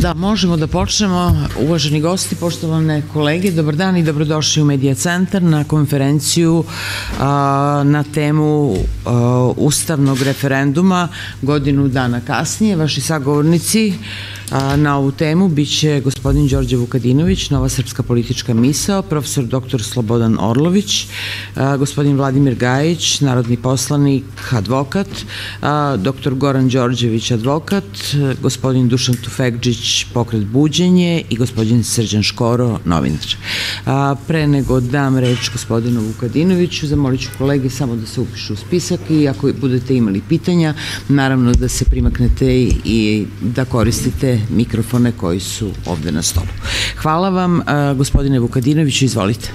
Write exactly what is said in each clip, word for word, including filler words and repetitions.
Da, možemo da počnemo. Uvaženi gosti, poštovane kolege, dobar dan i dobrodošli u Medija centar na konferenciju a, na temu a, ustavnog referenduma godinu dana kasnije. Vaši sagovornici a, na ovu temu biće gospodin Đorđe Vukadinović, Nova srpska politička misao, profesor doktor Slobodan Orlović, a, gospodin Vladimir Gajić, narodni poslanik, advokat, a, doktor Goran Đorđević, advokat, gospodin Dušan Tufekđić, Pokret Buđenje i gospodin Srđan Škoro, novinar. A, pre nego dam reč gospodinu Vukadinoviću, zamolit ću kolege samo da se upišu u spisak i ako budete imali pitanja, naravno da se primaknete i da koristite mikrofone koji su ovde na stolu. Hvala vam, a, gospodine Vukadinoviću, izvolite.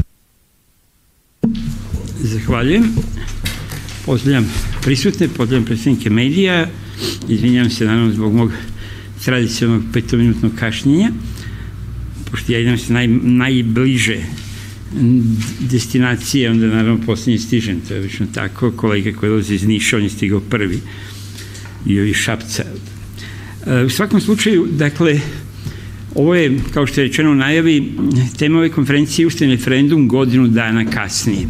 Zahvaljujem. Pozdravljam prisutne, pozdravljam predstavnike medija. Izvinjam se naravno zbog mog tradicionalnog petominutnog kašnjenja, pošto ja idem se naj, najbliže destinacije, onda naravno posljednji stižem, to je obično tako. Kolega koji dolazi iz Niša, on je stigao prvi i ovi Šapca. U svakom slučaju, dakle, ovo je, kao što je rečeno u najavi, tema ove konferencije ustavni referendum godinu dana kasnije.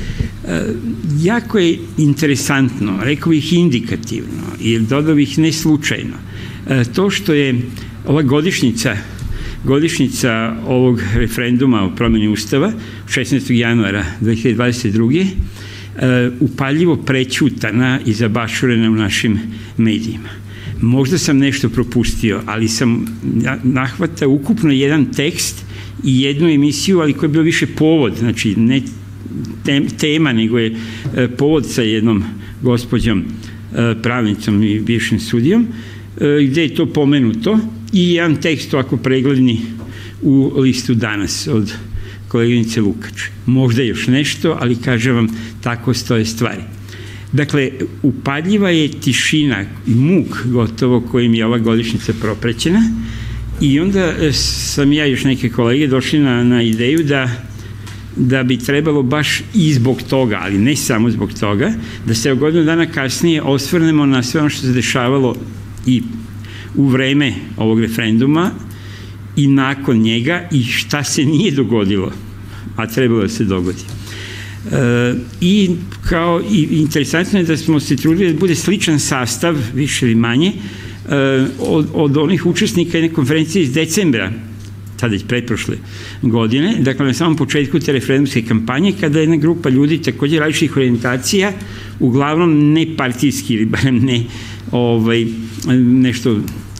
Jako je interesantno, rekao bih indikativno, jer dodao bih ne slučajno, to što je ova godišnjica, godišnjica ovog referenduma o promjeni Ustava šesnaestog januara dve hiljade dvadeset druge. upaljivo prećutana i zabašurena u našim medijima. Možda sam nešto propustio, ali sam nahvatao ukupno jedan tekst i jednu emisiju, ali koja je bio više povod, znači ne tema, nego je povod sa jednom gospođom pravnicom i bivšim sudijom, gde je to pomenuto, i jedan tekst ovako pregledni u listu Danas od koleginice Lukač. Možda još nešto, ali kažem vam, tako stoje stvari. Dakle, upadljiva je tišina i muk gotovo kojim je ova godišnjica proprećena, i onda sam ja i još neke kolege došli na, na ideju da da bi trebalo baš i zbog toga, ali ne samo zbog toga, da se godinu dana kasnije osvrnemo na sve ono što se dešavalo i u vreme ovog referenduma i nakon njega i šta se nije dogodilo, a trebalo da se dogodi. E, I kao i interesantno je da smo se trudili da bude sličan sastav, više ili manje, e, od, od onih učesnika jedne konferencije iz decembra, tada iz pretprošle godine, dakle na samom početku te referendumske kampanje, kada je jedna grupa ljudi također različitih orijentacija, uglavnom ne partijski ili barem ne ovaj, nešto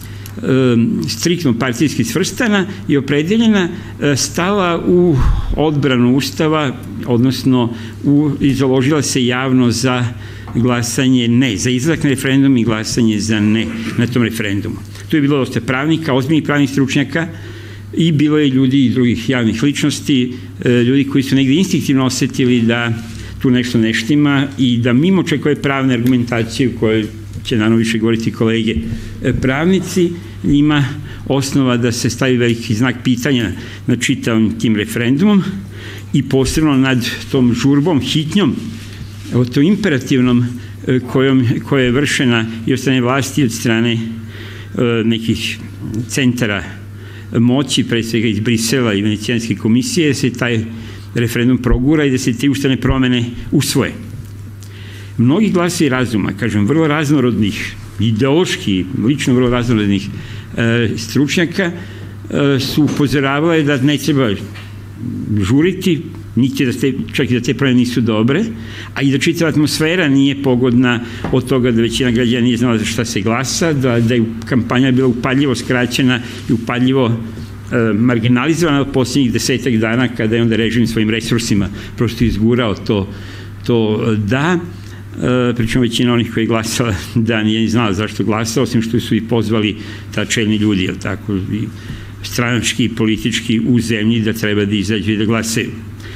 striktno partijski svrstana i opredeljena, stala u odbranu Ustava, odnosno u, izaložila se javno za glasanje ne, za izlazak na referendum i glasanje za ne na tom referendumu. Tu je bilo dosta pravnika, ozbiljnih pravnih stručnjaka, i bilo je ljudi i drugih javnih ličnosti, ljudi koji su negdje instinktivno osetili da tu nešto ne štima i da mimo čekove pravne argumentacije, u kojoj će naravno više govoriti kolege pravnici, ima osnova da se stavi veliki znak pitanja nad čitavim tim referendumom i posebno nad tom žurbom, hitnjom, to imperativnom kojom, koja je vršena i od strane vlasti i od strane nekih centara moći, pre svega iz Brisela i Venecijanske komisije, da se taj referendum progura i da se te ustavne promene usvoje. Mnogi glasovi razuma, kažem, vrlo raznorodnih, ideološki, lično vrlo raznorodnih e, stručnjaka e, su upozoravali da ne treba žuriti, niti da te, čak i da te promene nisu dobre, a i da čitava atmosfera nije pogodna od toga da većina građana nije znala za šta se glasa, da, da je kampanja bila upadljivo skraćena i upadljivo e, marginalizovana od posljednjih desetak dana, kada je onda režim svojim resursima prosto izgurao to, to da, e, pričom većina onih koji je glasala da nije ni znala zašto glasa, osim što su i pozvali ta čelni ljudi, jel tako, i stranački i politički u zemlji da treba da izađu i da glasaju.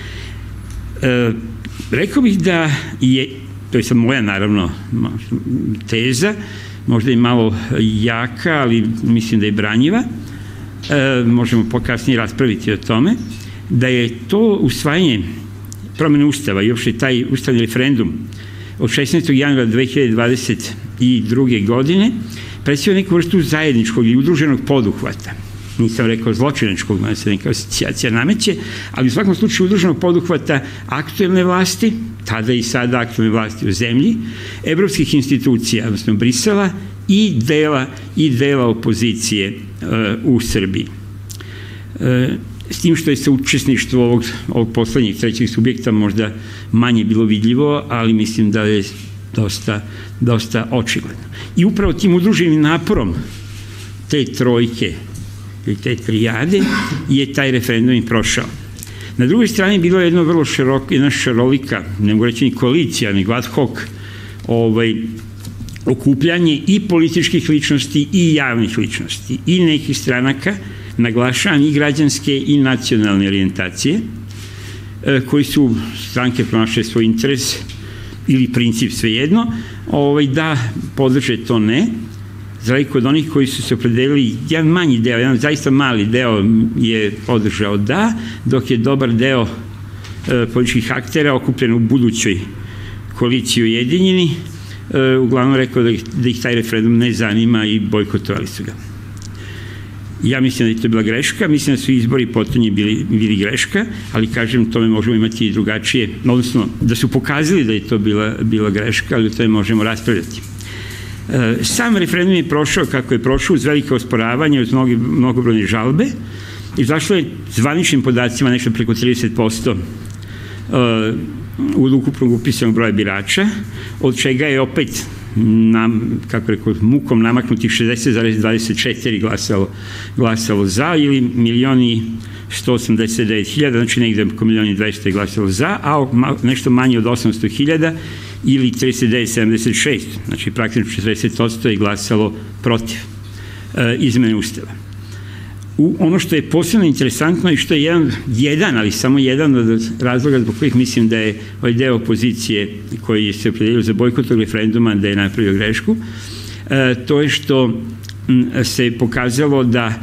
E, rekao bih da je, to je sad moja naravno teza, možda i malo jaka, ali mislim da je branjiva, e, možemo pokasnije raspraviti o tome, da je to usvajanje promjene Ustava i uopšte taj ustavni referendum od šesnaestog januara dve hiljade dvadeset druge. godine predstavlja neku vrstu zajedničkog i udruženog poduhvata. Nisam rekao zločinačkog, da se neka asocijacija nameće, ali u svakom slučaju udruženog poduhvata aktuelne vlasti, tada i sada aktuelne vlasti u zemlji, evropskih institucija, odnosno Brisela, i dela, i dela opozicije uh, u Srbiji. Uh, s tim što je sa učesništvo ovog, ovog poslednjeg trećeg subjekta možda manje bilo vidljivo, ali mislim da je dosta, dosta očigledno. I upravo tim udruženim naporom te trojke ili te trijade je taj referendum i prošao. Na drugoj strani bilo je jedno vrlo široko, jedna šarolika, ne mogu reći ni koalicija, nego ad hoc ovaj, okupljanje i političkih ličnosti i javnih ličnosti i nekih stranaka, naglašavam i građanske i nacionalne orijentacije, koji su stranke pronašle svoj interes ili princip svejedno, ovaj, da podrže to ne, za razliku od onih koji su se opredelili, jedan manji deo, jedan zaista mali deo je podržao da, dok je dobar deo e, političkih aktera okupljen u budućoj koaliciji Ujedinjeni, e, uglavnom rekao da ih, da ih taj referendum ne zanima i bojkotovali su ga. Ja mislim da je to bila greška, mislim da su izbori potonji bili, bili greška, ali kažem, tome možemo imati i drugačije, odnosno da su pokazali da je to bila, bila greška, ali o tome možemo raspravljati. Sam referendum je prošao kako je prošao uz velike osporavanja, uz mnogi, mnogobrojne žalbe. Izašlo je zvaničnim podacima nešto preko trideset posto od ukupnog upisanog broja birača, od čega je opet, nam, kako rekao, mukom namaknutih šezdeset zarez dvadeset četiri glasalo, glasalo za, ili milioni sto osamdeset devet hiljada, znači negde oko milioni dvesta je glasalo za, a nešto manje od osamsto hiljada ili trideset devet zarez sedamdeset šest, znači praktično četrdeset posto je glasalo protiv e, izmene Ustava. U, ono što je posebno interesantno i što je jedan, jedan, ali samo jedan od razloga zbog kojih mislim da je ovaj deo opozicije koji se opredelio za bojkot referenduma da je napravio grešku, e, to je što m, se pokazalo da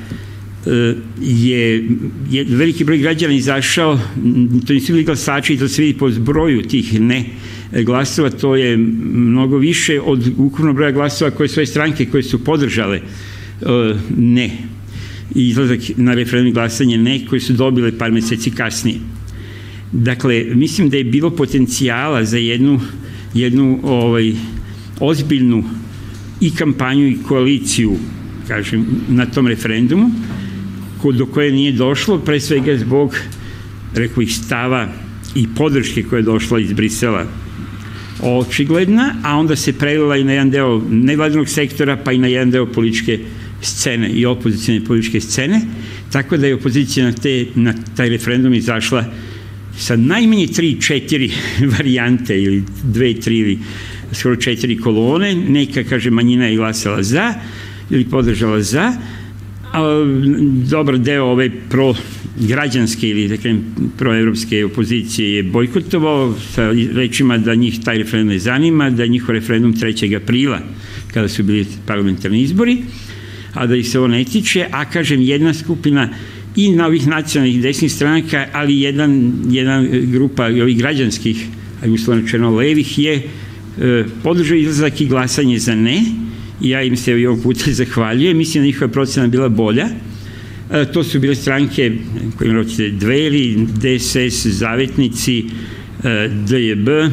je, je veliki broj građana izašao, to nisu bili glasači i to se vidi po zbroju tih ne glasova, to je mnogo više od ukupnog broja glasova koje svoje stranke koje su podržale uh, ne izlazak na referendum glasanje ne, koje su dobile par meseci kasnije. Dakle, mislim da je bilo potencijala za jednu, jednu ovaj, ozbiljnu i kampanju i koaliciju, kažem, na tom referendumu, do koje nije došlo, pre svega zbog, rekao ih, stava i podrške koja je došla iz Brisela očigledna, a onda se prelila i na jedan deo nevladinog sektora, pa i na jedan deo političke scene i opozicijne političke scene, tako da je opozicija na, te, na taj referendum izašla sa najmanje tri, četiri varijante ili dve, tri ili skoro četiri kolone, neka, kaže, manjina je glasala za ili podržala za, dobar deo ove pro-građanske ili dakle, pro-evropske opozicije je bojkotovao sa rečima da njih taj referendum ne zanima, da je njihov referendum trećeg aprila kada su bili parlamentarni izbori, a da ih se ovo ne tiče, a kažem jedna skupina i na ovih nacionalnih desnih stranaka, ali jedan, jedan grupa ovih građanskih, a uslovno rečeno levih, je e, podržao izlazak i glasanje za ne, i ja im se i ovog puta zahvaljujem. Mislim da njihova procena bila bolja. E, to su bile stranke kojim roćete Dveri, D S S, Zavetnici, e, D J B,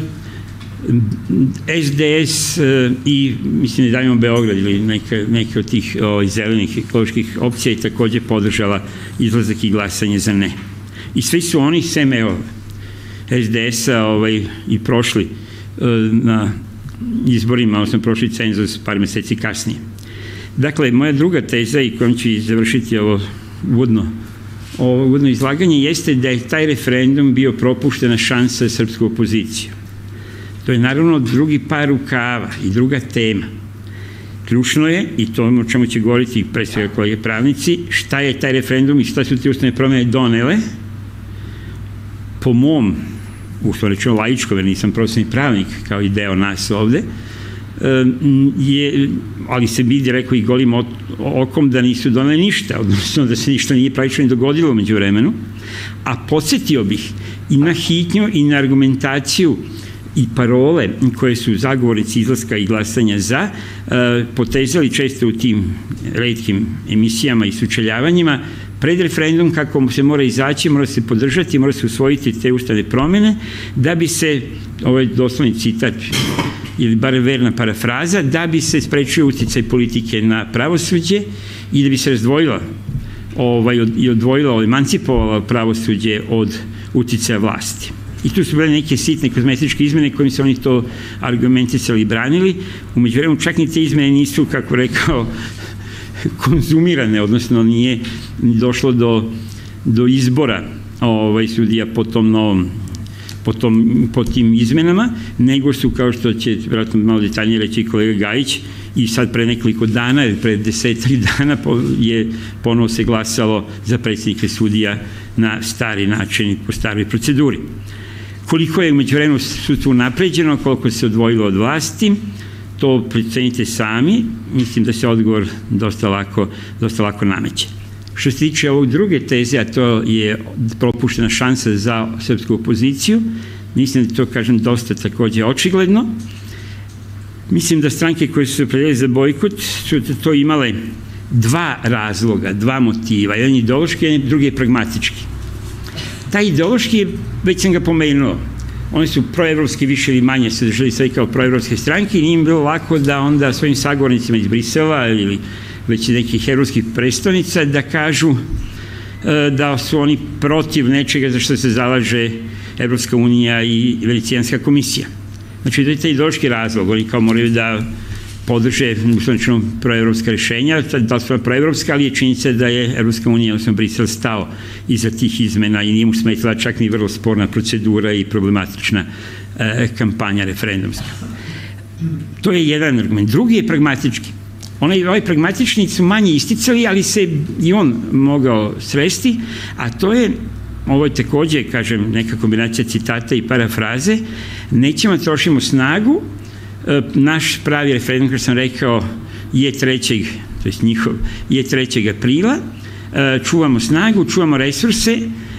S D S e, i mislim da Davimo Beograd ili neke, neke od tih o, zelenih ekoloških opcija je takođe podržala izlazak i glasanje za ne. I svi su oni, sem evo, S D S-a ovaj, i prošli e, na izborima, odnosno prošli cenzus par meseci kasnije. Dakle, moja druga teza i kojom ću završiti ovo uvodno, ovo uvodno izlaganje jeste da je taj referendum bio propuštena šansa za srpsku opoziciju. To je naravno drugi par rukava i druga tema. Ključno je, i to o čemu će govoriti pre svega kolege pravnici, šta je taj referendum i šta su te ustavne promene donele, po mom uslovno rečeno laičko, jer nisam profesionalni pravnik kao i deo nas ovde, je, ali se vidi, rekao i golim okom, da nisu doneli ništa, odnosno da se ništa nije praktično dogodilo umeđu vremenu, a podsjetio bih i na hitnju i na argumentaciju i parole koje su zagovornici izlaska i glasanja za potezali često u tim retkim emisijama i sučeljavanjima pred referendum kako se mora izaći, mora se podržati, mora se usvojiti te ustavne promene da bi se, ovo je doslovni citat ili bar verna parafraza, da bi se sprečio uticaj politike na pravosuđe i da bi se razdvojila ovaj, i odvojila, emancipovala pravosuđe od uticaja vlasti. I tu su bile neke sitne kozmetičke izmene kojim se oni to argumentisali i branili. Umeđu vremenu čak ni te izmene nisu, kako rekao, konzumirane, odnosno nije došlo do, do izbora ovaj, sudija po tom novom Po, tom, po tim izmenama, nego su, kao što će vjerojatno malo detaljnije reći kolega Gajić, i sad pre nekoliko dana, ili pre desetri dana je ponovo se glasalo za predsjednike sudija na stari način i po staroj proceduri. Koliko je umeđu vremenu sudstvo napređeno, koliko se odvojilo od vlasti, to procenite sami, mislim da se odgovor dosta lako, dosta lako nameće. Što se tiče ovog druge teze, a to je propuštena šansa za srpsku opoziciju, mislim da to, kažem, dosta takođe očigledno. Mislim da stranke koje su se opredelile za bojkot su to imale dva razloga, dva motiva, jedan ideološki, jedan drugi je pragmatički. Taj ideološki, već sam ga pomenuo, oni su proevropski više ili manje se držali sve kao proevropske stranke i nije im bilo lako da onda svojim sagovornicima iz Brisela ili već nekih evropskih predstavnica da kažu da su oni protiv nečega za što se zalaže Evropska unija i Venecijanska komisija. Znači, to je taj ideološki razlog. Oni kao moraju da podrže uslovnično proevropska rešenja, da su proevropska, ali je činjenica da je Evropska unija, odnosno Brisel, stao iza tih izmena i nije mu smetila čak ni vrlo sporna procedura i problematična kampanja referendumska. To je jedan argument. Drugi je pragmatički. Onaj, ovaj pragmatični su manje isticali, ali se i on mogao sresti, a to je, ovo je takođe, kažem, neka kombinacija citata i parafraze, nećemo trošimo snagu, naš pravi referendum, kao sam rekao, je trećeg, to je njihov, je trećeg aprila, čuvamo snagu, čuvamo resurse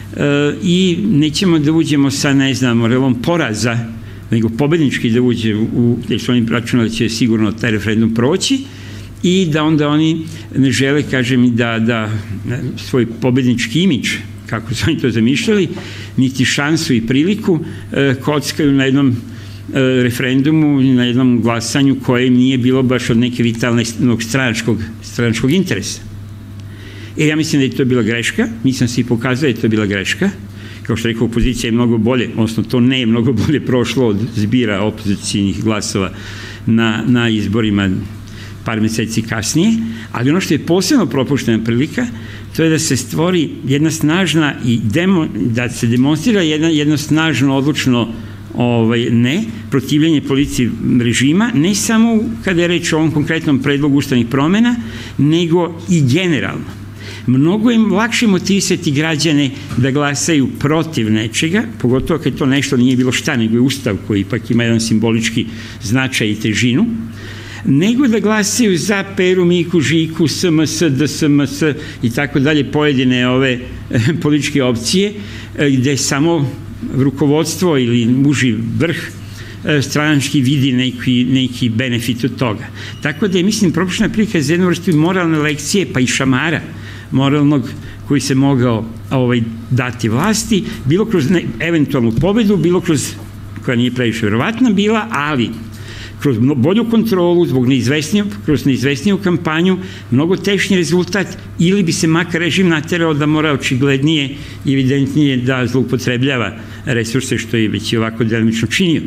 i nećemo da uđemo sa, ne znam, morelom poraza, nego pobednički da uđe u, jer su oni računali da će sigurno taj referendum proći, i da onda oni ne žele, kažem, da, da svoj pobednički imidž, kako su oni to zamišljali, niti šansu i priliku kockaju na jednom referendumu, na jednom glasanju koje im nije bilo baš od neke vitalnog stranačkog, stranačkog interesa. E, ja mislim da je to bila greška, nisam se i pokazao da je to bila greška, kao što rekao, opozicija je mnogo bolje, odnosno to ne je mnogo bolje prošlo od zbira opozicijnih glasova na, na izborima par meseci kasnije, ali ono što je posebno propuštena prilika, to je da se stvori jedna snažna i demo, da se demonstrira jedna, jedno snažno, odlučno ovaj, ne, protivljenje policiji režima, ne samo kada je reč o ovom konkretnom predlogu ustavnih promena, nego i generalno. Mnogo im lakše motivisati građane da glasaju protiv nečega, pogotovo kad to nešto nije bilo šta, nego je ustav koji ipak ima jedan simbolički značaj i težinu, nego da glasaju za Peru, Miku, Žiku, S M S, D S M S i tako dalje, pojedine ove političke opcije, gde samo rukovodstvo ili uži vrh stranački vidi neki, neki benefit od toga. Tako da je, mislim, propuštena prilika za jednu vrstu moralne lekcije, pa i šamara moralnog koji se mogao ovaj, dati vlasti, bilo kroz ne, eventualnu pobedu, bilo kroz, koja nije previše verovatna bila, ali kroz bolju kontrolu, zbog neizvesniju, kroz neizvesniju kampanju, mnogo tešnji rezultat, ili bi se makar režim naterao da mora očiglednije i evidentnije da zloupotrebljava resurse, što je već i ovako delimično činio.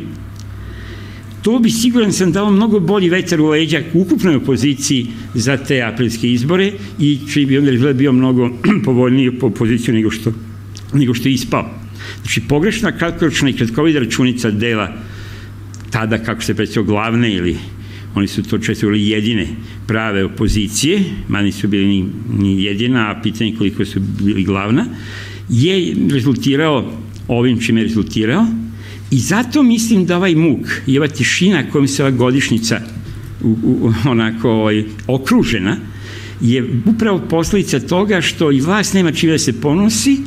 To bi, siguran sam, dao mnogo bolji vetar u leđa ukupnoj opoziciji za te aprilske izbore i čiji bi onda rezultat bio mnogo povoljniji po opoziciju nego što, nego što je ispao. Znači, pogrešna, kratkoročna i kratkovida računica dela tada, kako se prećeo, glavne, ili oni su to često bili jedine prave opozicije, ma nisu bili ni, ni jedina, a pitanje koliko su bili glavna, je rezultirao ovim čime je rezultirao. I zato mislim da ovaj muk i ova tišina kojom se ova godišnjica u, u, onako ovaj, okružena je upravo posledica toga što i vlast nema čime da se ponosi,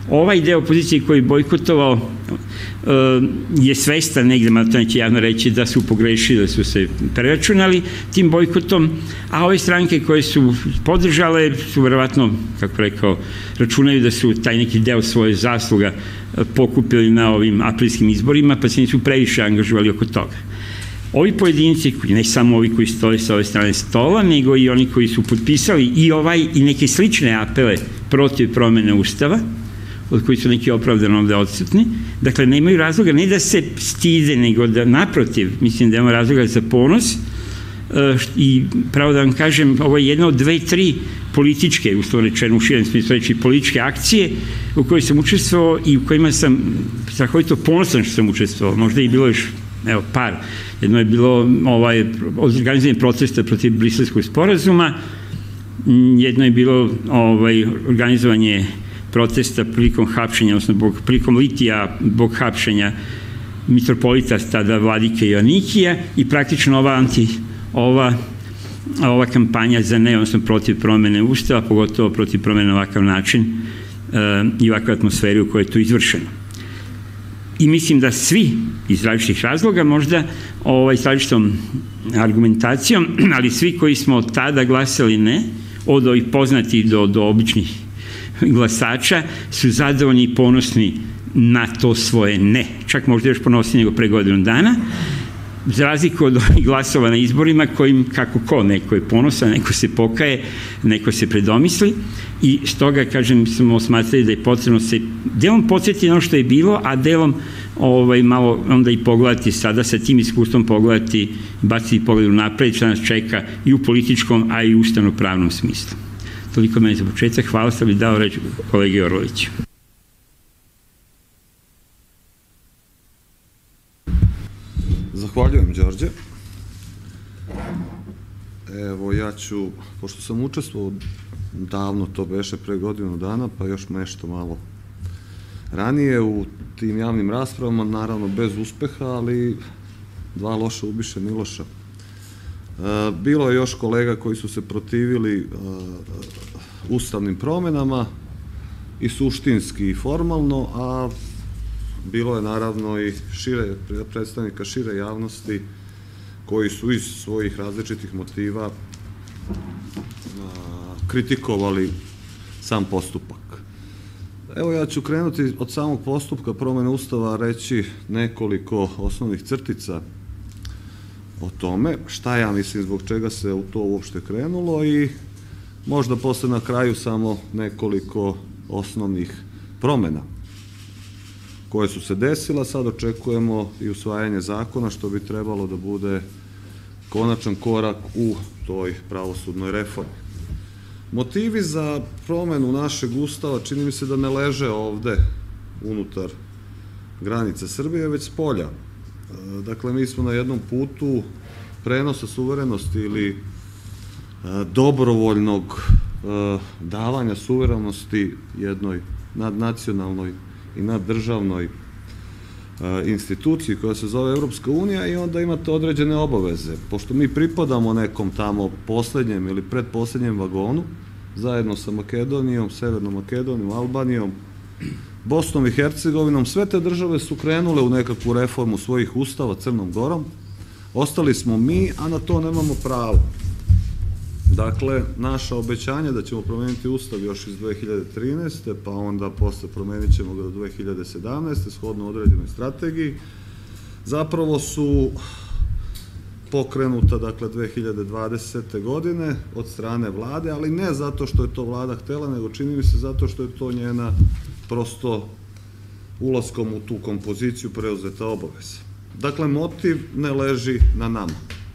ovaj deo opozicije koji je bojkotovao je svestan negde, malo to neće javno reći, da su pogrešili, da su se preračunali tim bojkotom, a ove stranke koje su podržale su verovatno, kako rekao, računaju da su taj neki deo svoje zasluga pokupili na ovim aprilskim izborima, pa se nisu previše angažovali oko toga. Ovi pojedinci, ne samo ovi koji stoje sa ove strane stola, nego i oni koji su potpisali i ovaj i neke slične apele protiv promene Ustava, od koji su neki opravdano ovde odsutni, dakle, nemaju razloga ne da se stide, nego da naprotiv, mislim da imamo razloga za ponos i pravo da vam kažem, ovo je jedna od dve, tri političke, uslovno rečeno u širem smislu reči, političke akcije u kojoj sam učestvovao i u kojima sam strahovito ponosan što sam učestvovao, možda i bilo još, evo, par. Jedno je bilo organizovanje protesta protiv Briselskog sporazuma, jedno je bilo organizovanje protesta prilikom hapšenja, odnosno prilikom litija, bog hapšenja mitropolita tada Vladike Joanikija i praktično ova anti, ova ova kampanja za ne, odnosno protiv promene Ustava, pogotovo protiv promene na ovakav način i ovakve atmosfere u kojoj je to izvršeno. I mislim da svi iz različitih razloga, možda s različitom argumentacijom, ali svi koji smo tada glasali ne, od ovih poznatih do običnih glasača, su zadovoljni i ponosni na to svoje ne. Čak možda još ponosniji nego pre godinu dana, za razliku od ovih glasova na izborima kojim, kako ko, neko je ponosan, neko se pokaje, neko se predomisli i stoga, kažem, smo smatrali da je potrebno se delom podsjetiti na ono što je bilo, a delom malo onda i pogledati sada, sa tim iskustvom pogledati, baciti pogled u napred, što nas čeka i u političkom, a i u ustavno-pravnom smislu. Toliko meni za početak. Hvala, sam li dao reč kolegi Orloviću. Zahvaljujem, Đorđe. Evo, ja ću, pošto sam učestvovao davno, to beše pre godinu dana, pa još nešto malo ranije u tim javnim raspravama, naravno bez uspeha, ali dva loša ubiše Miloša. Bilo je još kolega koji su se protivili ustavnim promenama i suštinski i formalno, a bilo je naravno i predstavnika šire javnosti koji su iz svojih različitih motiva kritikovali sam postupak. Evo, ja ću krenuti od samog postupka promene Ustava, reći nekoliko osnovnih crtica o tome, šta ja mislim zbog čega se u to uopšte krenulo i možda posle na kraju samo nekoliko osnovnih promena koje su se desila. Sad očekujemo i usvajanje zakona, što bi trebalo da bude konačan korak u toj pravosudnoj reformi. Motivi za promenu našeg Ustava čini mi se da ne leže ovde unutar granice Srbije, već spolja. Dakle, mi smo na jednom putu prenosa suverenosti ili dobrovoljnog davanja suverenosti jednoj nadnacionalnoj i naddržavnoj instituciji koja se zove Evropska unija i onda imate određene obaveze. Pošto mi pripadamo nekom tamo poslednjem ili predposlednjem vagonu, zajedno sa Makedonijom, Severnom Makedonijom, Albanijom, Bosnom i Hercegovinom, sve te države su krenule u nekakvu reformu svojih ustava Crnom Gorom, ostali smo mi, a na to nemamo pravo. Dakle, naša obećanja da ćemo promeniti ustav još iz dve hiljade trinaeste. pa onda posle promenit ćemo ga do dve hiljade sedamnaeste. shodno određenoj strategiji, zapravo su pokrenuta, dakle, dve hiljade dvadesete. godine od strane vlade, ali ne zato što je to vlada htela, nego čini mi se zato što je to njena prosto ulaskom u tu kompoziciju preuzeta obaveza. Dakle, motiv ne leži na nama.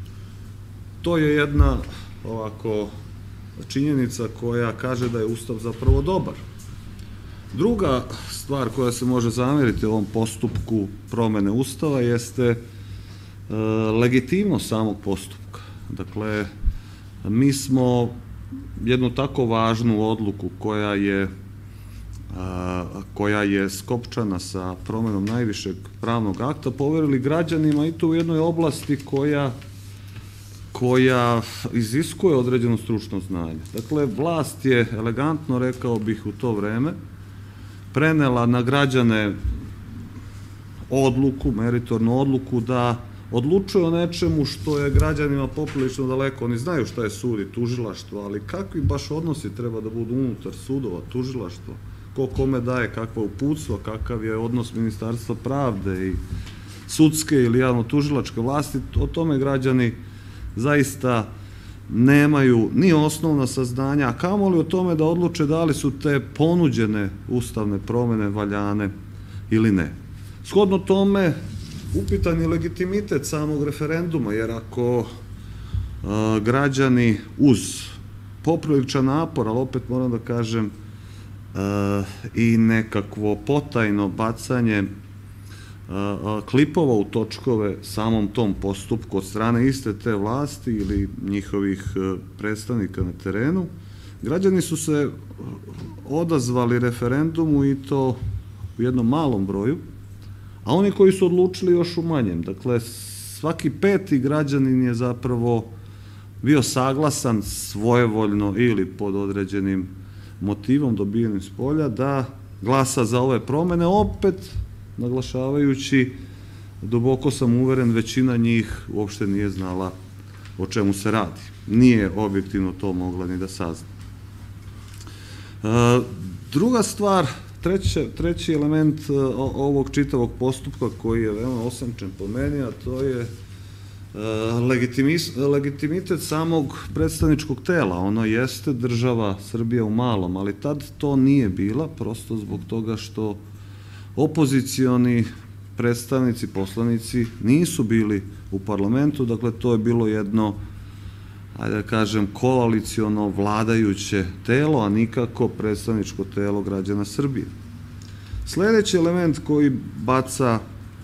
To je jedna ovako činjenica koja kaže da je Ustav zapravo dobar. Druga stvar koja se može zameriti u ovom postupku promene Ustava jeste legitimnost samog postupka. Dakle, mi smo jednu tako važnu odluku koja je koja je skopčana sa promenom najvišeg pravnog akta poverili građanima i to u jednoj oblasti koja koja iziskuje određeno stručno znanje. Dakle, vlast je elegantno, rekao bih, u to vreme prenela na građane odluku, meritornu odluku da odlučuje o nečemu što je građanima poprilično daleko. Oni znaju šta je sud i tužilaštvo, ali kakvi baš odnosi treba da budu unutar sudova, tužilaštva, ko kome daje kakva uputstva, kakav je odnos Ministarstva pravde i sudske ili javno-tužilačke vlasti, o tome građani zaista nemaju ni osnovna saznanja, a kamoli o tome da odluče da li su te ponuđene ustavne promene valjane ili ne. Shodno tome, upitan je legitimitet samog referenduma, jer ako građani uz popriličan napor, ali opet moram da kažem, i nekakvo potajno bacanje klipova u točkove samom tom postupku od strane iste te vlasti ili njihovih predstavnika na terenu, građani su se odazvali referendumu i to u jednom malom broju, a oni koji su odlučili još u manjem. Dakle, svaki peti građanin je zapravo bio saglasan svojevoljno ili pod određenim motivom dobijenim s polja da glasa za ove promene, opet naglašavajući, duboko sam uveren, većina njih uopšte nije znala o čemu se radi. Nije objektivno to mogla ni da sazna. Druga stvar, treći element ovog čitavog postupka koji je veoma osamčen po meni, a to je legitimitet samog predstavničkog tela. Ono jeste država Srbija u malom, ali tad to nije bila, prosto zbog toga što opozicioni predstavnici, poslanici nisu bili u parlamentu, dakle to je bilo jedno, ajde da kažem, koalicijono vladajuće telo, a nikako predstavničko telo građana Srbije. Sledeći element koji baca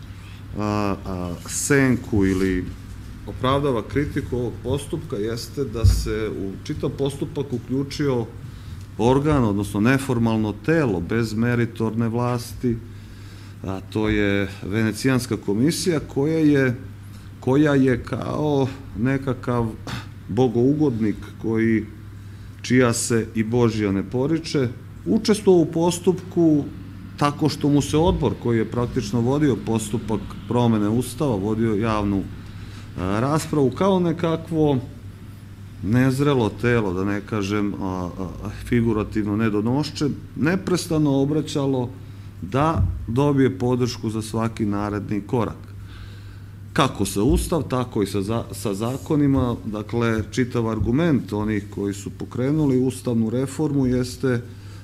senku ili opravdava kritiku ovog postupka jeste da se u čitav postupak uključio organ, odnosno neformalno telo bez meritorne vlasti, a to je Venecijanska komisija koja je, koja je kao nekakav bogougodnik koji, čija se i Božja ne poriče, učestvovao u postupku tako što mu se odbor koji je praktično vodio postupak promene Ustava, vodio javnu raspravu, kao nekakvo nezrelo telo, da ne kažem figurativno nedonošće, neprestano obraćalo da dobije podršku za svaki naredni korak. Kako sa Ustav, tako i sa zakonima. Dakle, čitav argument onih koji su pokrenuli ustavnu reformu jeste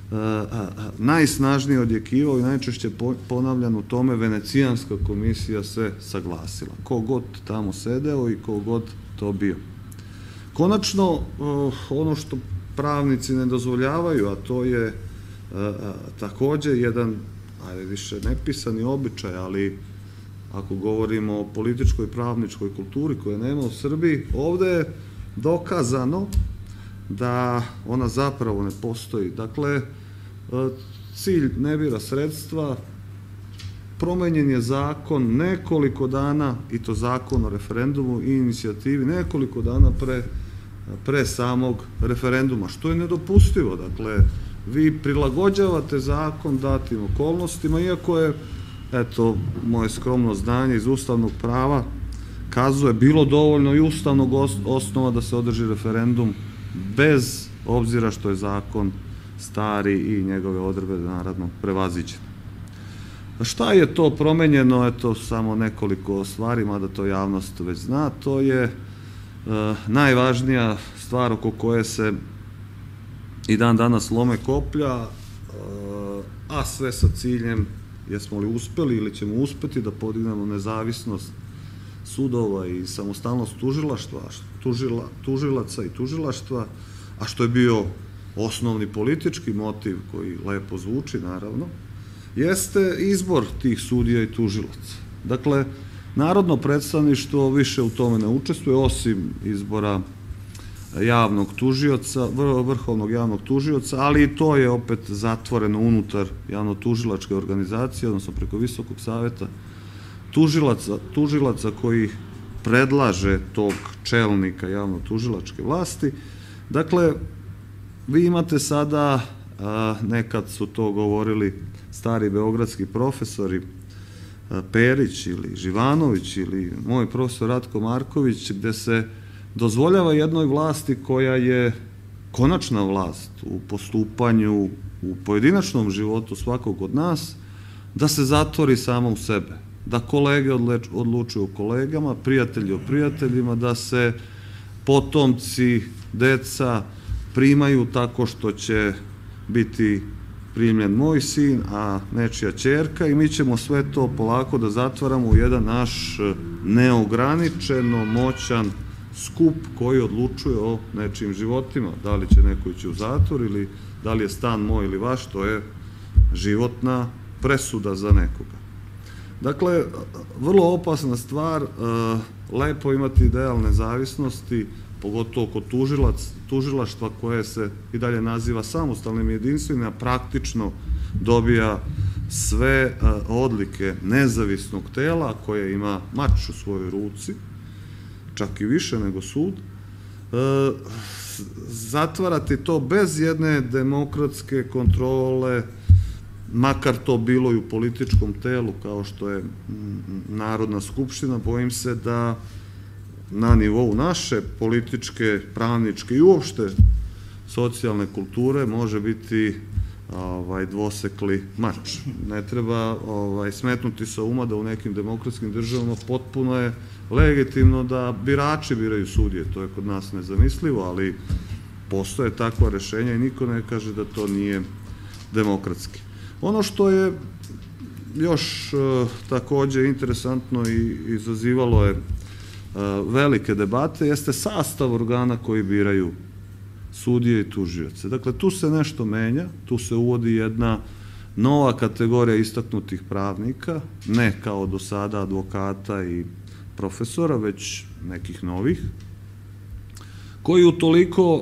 najsnažnije odjekivao i najčešće ponavljan u tome, Venecijanska komisija se saglasila. Ko god tamo sedeo i ko god to bio. Konačno, ono što pravnici ne dozvoljavaju, a to je takođe jedan, ajde više nepisani običaj, ali ako govorimo o političkoj i pravničkoj kulturi koje nema u Srbiji, ovde je dokazano da ona zapravo ne postoji. Dakle, cilj ne bira sredstva, promenjen je zakon nekoliko dana, i to zakon o referendumu i inicijativi, nekoliko dana pre, pre samog referenduma, što je nedopustivo. Dakle, vi prilagođavate zakon datim okolnostima, iako je, eto, moje skromno znanje iz ustavnog prava kazuje, bilo dovoljno i ustavnog osnova da se održi referendum bez obzira što je zakon stari i njegove odredbe naravno prevaziđene. Šta je to promenjeno? Eto, samo nekoliko stvari, mada to javnost već zna. To je najvažnija stvar oko koje se i dan danas lome koplja, a sve sa ciljem jesmo li uspeli ili ćemo uspeti da podignemo nezavisnost sudova i samostalnost tužilaštva, tužilaca i tužilaštva, a što je bio osnovni politički motiv koji lepo zvuči, naravno, jeste izbor tih sudija i tužilaca. Dakle, narodno predstavništvo više u tome ne učestvuje, osim izbora javnog tužioca, vrhovnog javnog tužioca, ali i to je opet zatvoreno unutar javno-tužilačke organizacije, odnosno preko Visokog saveta tužilaca, tužilaca koji predlaže tog čelnika javno-tužilačke vlasti. Dakle, vi imate sada nekad su to govorili stari beogradski profesori, Perić ili Živanović ili moj profesor Ratko Marković, gde se dozvoljava jednoj vlasti koja je konačna vlast u postupanju, u pojedinačnom životu svakog od nas, da se zatvori sama u sebe, da kolege odlučuju o kolegama, prijatelji o prijateljima, da se potomci, deca primaju tako što će biti primljen moj sin, a nečija ćerka, i mi ćemo sve to polako da zatvaramo u jedan naš neograničeno moćan skup koji odlučuje o nečijim životima. Da li će neko ići u zatvor ili da li je stan moj ili vaš, to je životna presuda za nekoga. Dakle, vrlo opasna stvar, lepo imati ideal nezavisnosti, pogotovo kod tužilaštva koje se i dalje naziva samostalnim i jedinstvenim, a praktično dobija sve odlike nezavisnog tela koje ima mač u svojoj ruci, čak i više nego sud. Zatvarati to bez jedne demokratske kontrole, makar to bilo i u političkom telu kao što je Narodna skupština, bojim se da na nivou naše političke, pravničke i uopšte socijalne kulture može biti dvosekli mač. Ne treba smetnuti sa uma da u nekim demokratskim državama potpuno je legitimno da birači biraju sudije. To je kod nas nezamislivo, ali postoje takva rešenja i niko ne kaže da to nije demokratski. Ono što je još takođe interesantno i izazivalo je velike debate jeste sastav organa koji biraju sudije i tužioce. Dakle, tu se nešto menja, tu se uvodi jedna nova kategorija istaknutih pravnika, ne kao do sada advokata i profesora, već nekih novih, koji utoliko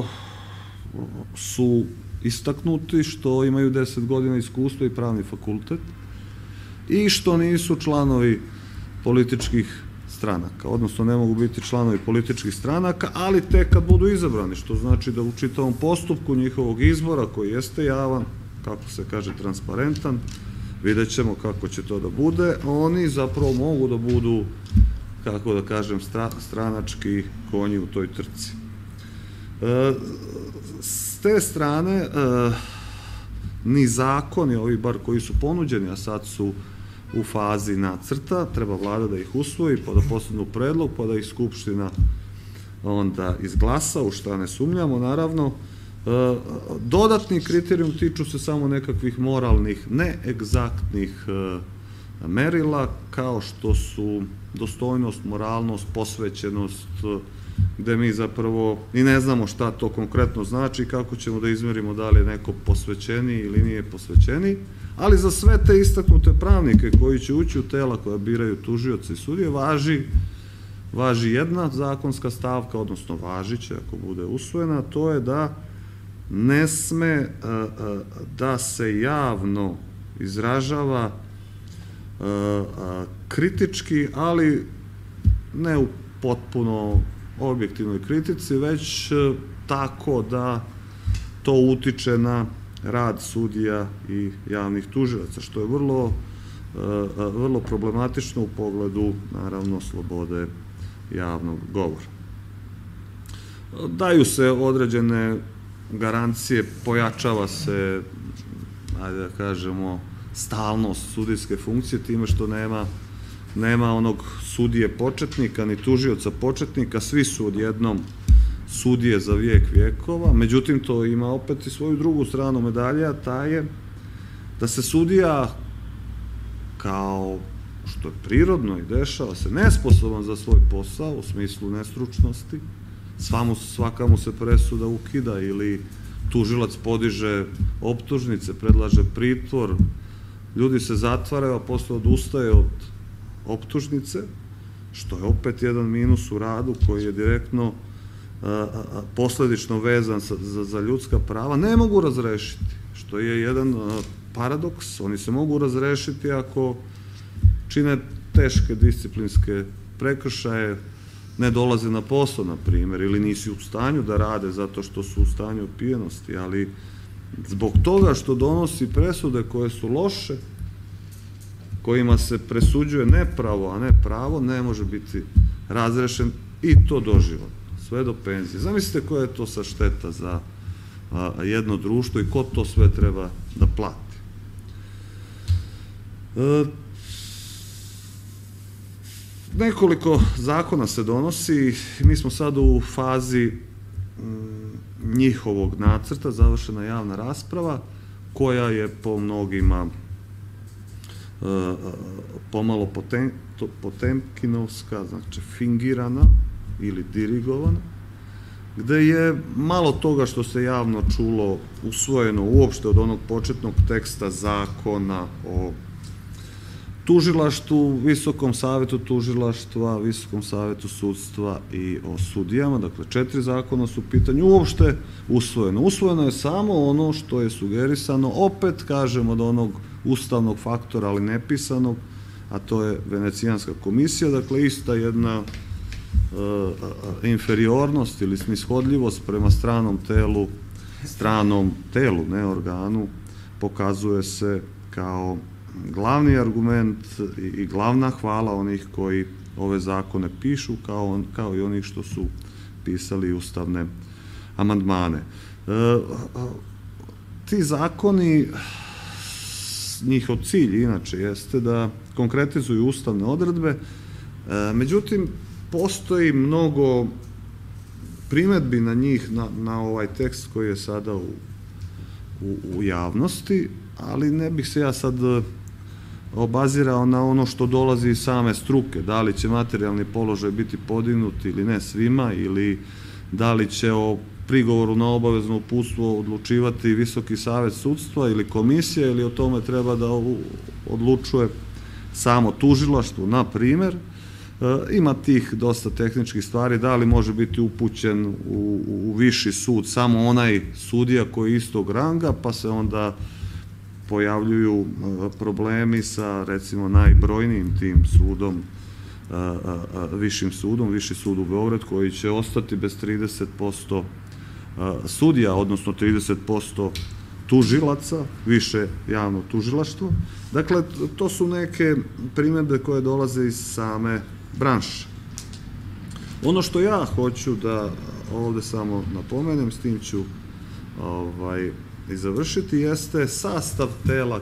su istaknuti što imaju deset godina iskustva i pravni fakultet i što nisu članovi političkih stranaka, odnosno ne mogu biti članovi političkih stranaka, ali tek kad budu izabrani, što znači da u čitavom postupku njihovog izbora, koji jeste javan, kako se kaže, transparentan, vidjet ćemo kako će to da bude, oni zapravo mogu da budu, kako da kažem, stranački konji u toj trci. S te strane, ni zakoni, ovi bar koji su ponuđeni, a sad su u fazi nacrta, treba vlada da ih usvoji, pa da poslednu predlog, pa da ih Skupština onda izglasa, u šta ne sumnjamo, naravno. Dodatni kriterijum tiču se samo nekakvih moralnih, neegzaktnih merila, kao što su dostojnost, moralnost, posvećenost, gde mi zapravo i ne znamo šta to konkretno znači, kako ćemo da izmerimo da li je neko posvećeniji ili nije posvećeniji, ali za sve te istaknute pravnike koji će ući u tela koja biraju tužioce i sudije, važi jedna zakonska stavka, odnosno važiće ako bude usvojena, to je da ne sme da se javno izražava kritički, ali ne u potpuno objektivnoj kritici, već tako da to utiče na rad sudija i javnih tužilaca, što je vrlo, vrlo problematično u pogledu, naravno, slobode javnog govora. Daju se određene garancije, pojačava se, ajde da kažemo, stalnost sudijske funkcije time što nema nema onog sudije početnika, ni tužioca početnika, svi su odjednom sudije za vijek vijekova, međutim to ima opet i svoju drugu stranu medalje, a ta je da se sudija, kao što je prirodno i dešava se, nesposoban za svoj posao u smislu nestručnosti, svaka mu se presuda ukida ili tužilac podiže optužnice, predlaže pritvor, ljudi se zatvaraju, a posle odustaje od optužnice, što je opet jedan minus u radu koji je direktno posledično vezan za ljudska prava, ne mogu razrešiti, što je jedan paradoks. Oni se mogu razrešiti ako čine teške disciplinske prekršaje, ne dolaze na posao, na primjer, ili nisi u stanju da rade zato što su u stanju opijenosti, ali zbog toga što donosi presude koje su loše, kojima se presuđuje nepravo, a ne pravo, ne može biti razrešen i to doživotno, sve do penzije. Zamislite koja je to sa šteta za jedno društvo i ko to sve treba da plati. Nekoliko zakona se donosi, mi smo sad u fazi njihovog nacrta, završena javna rasprava, koja je po mnogima pomalo potemkinovska, znači fingirana ili dirigovana, gde je malo toga što se javno čulo usvojeno uopšte od onog početnog teksta zakona o tužilaštvu, Visokom savetu tužilaštva, Visokom savetu sudstva i o sudijama, dakle četiri zakona su u pitanju, uopšte usvojeno. Usvojeno je samo ono što je sugerisano, opet kažem od onog ustavnog faktora, ali nepisanog, a to je Venecijanska komisija, dakle ista jedna inferiornost ili snishodljivost prema stranom telu, stranom telu, ne organu, pokazuje se kao glavni argument i glavna hvala onih koji ove zakone pišu, kao i onih što su pisali ustavne amandmane. Ti zakoni, njihov cilj inače jeste da konkretizuju ustavne odredbe, međutim, postoji mnogo primetbi na njih, na ovaj tekst koji je sada u javnosti, ali ne bih se ja sad obazirao na ono što dolazi iz same struke, da li će materijalni položaj biti podignut ili ne svima, ili da li će o prigovoru na obavezno uputstvo odlučivati Visoki savet sudstva ili komisija, ili o tome treba da odlučuje samo tužilaštvo, na primer. Ima tih dosta tehničkih stvari, da li može biti upućen u viši sud samo onaj sudija koji je istog ranga, pa se onda pojavljuju problemi sa, recimo, najbrojnijim tim sudom, višim sudom, Viši sud u Beograd, koji će ostati bez trideset posto sudija, odnosno trideset posto tužilaca, više javno tužilaštvo. Dakle, to su neke primjedbe koje dolaze iz same branše. Ono što ja hoću da ovde samo napomenem, s tim ću i završiti, jeste sastav tela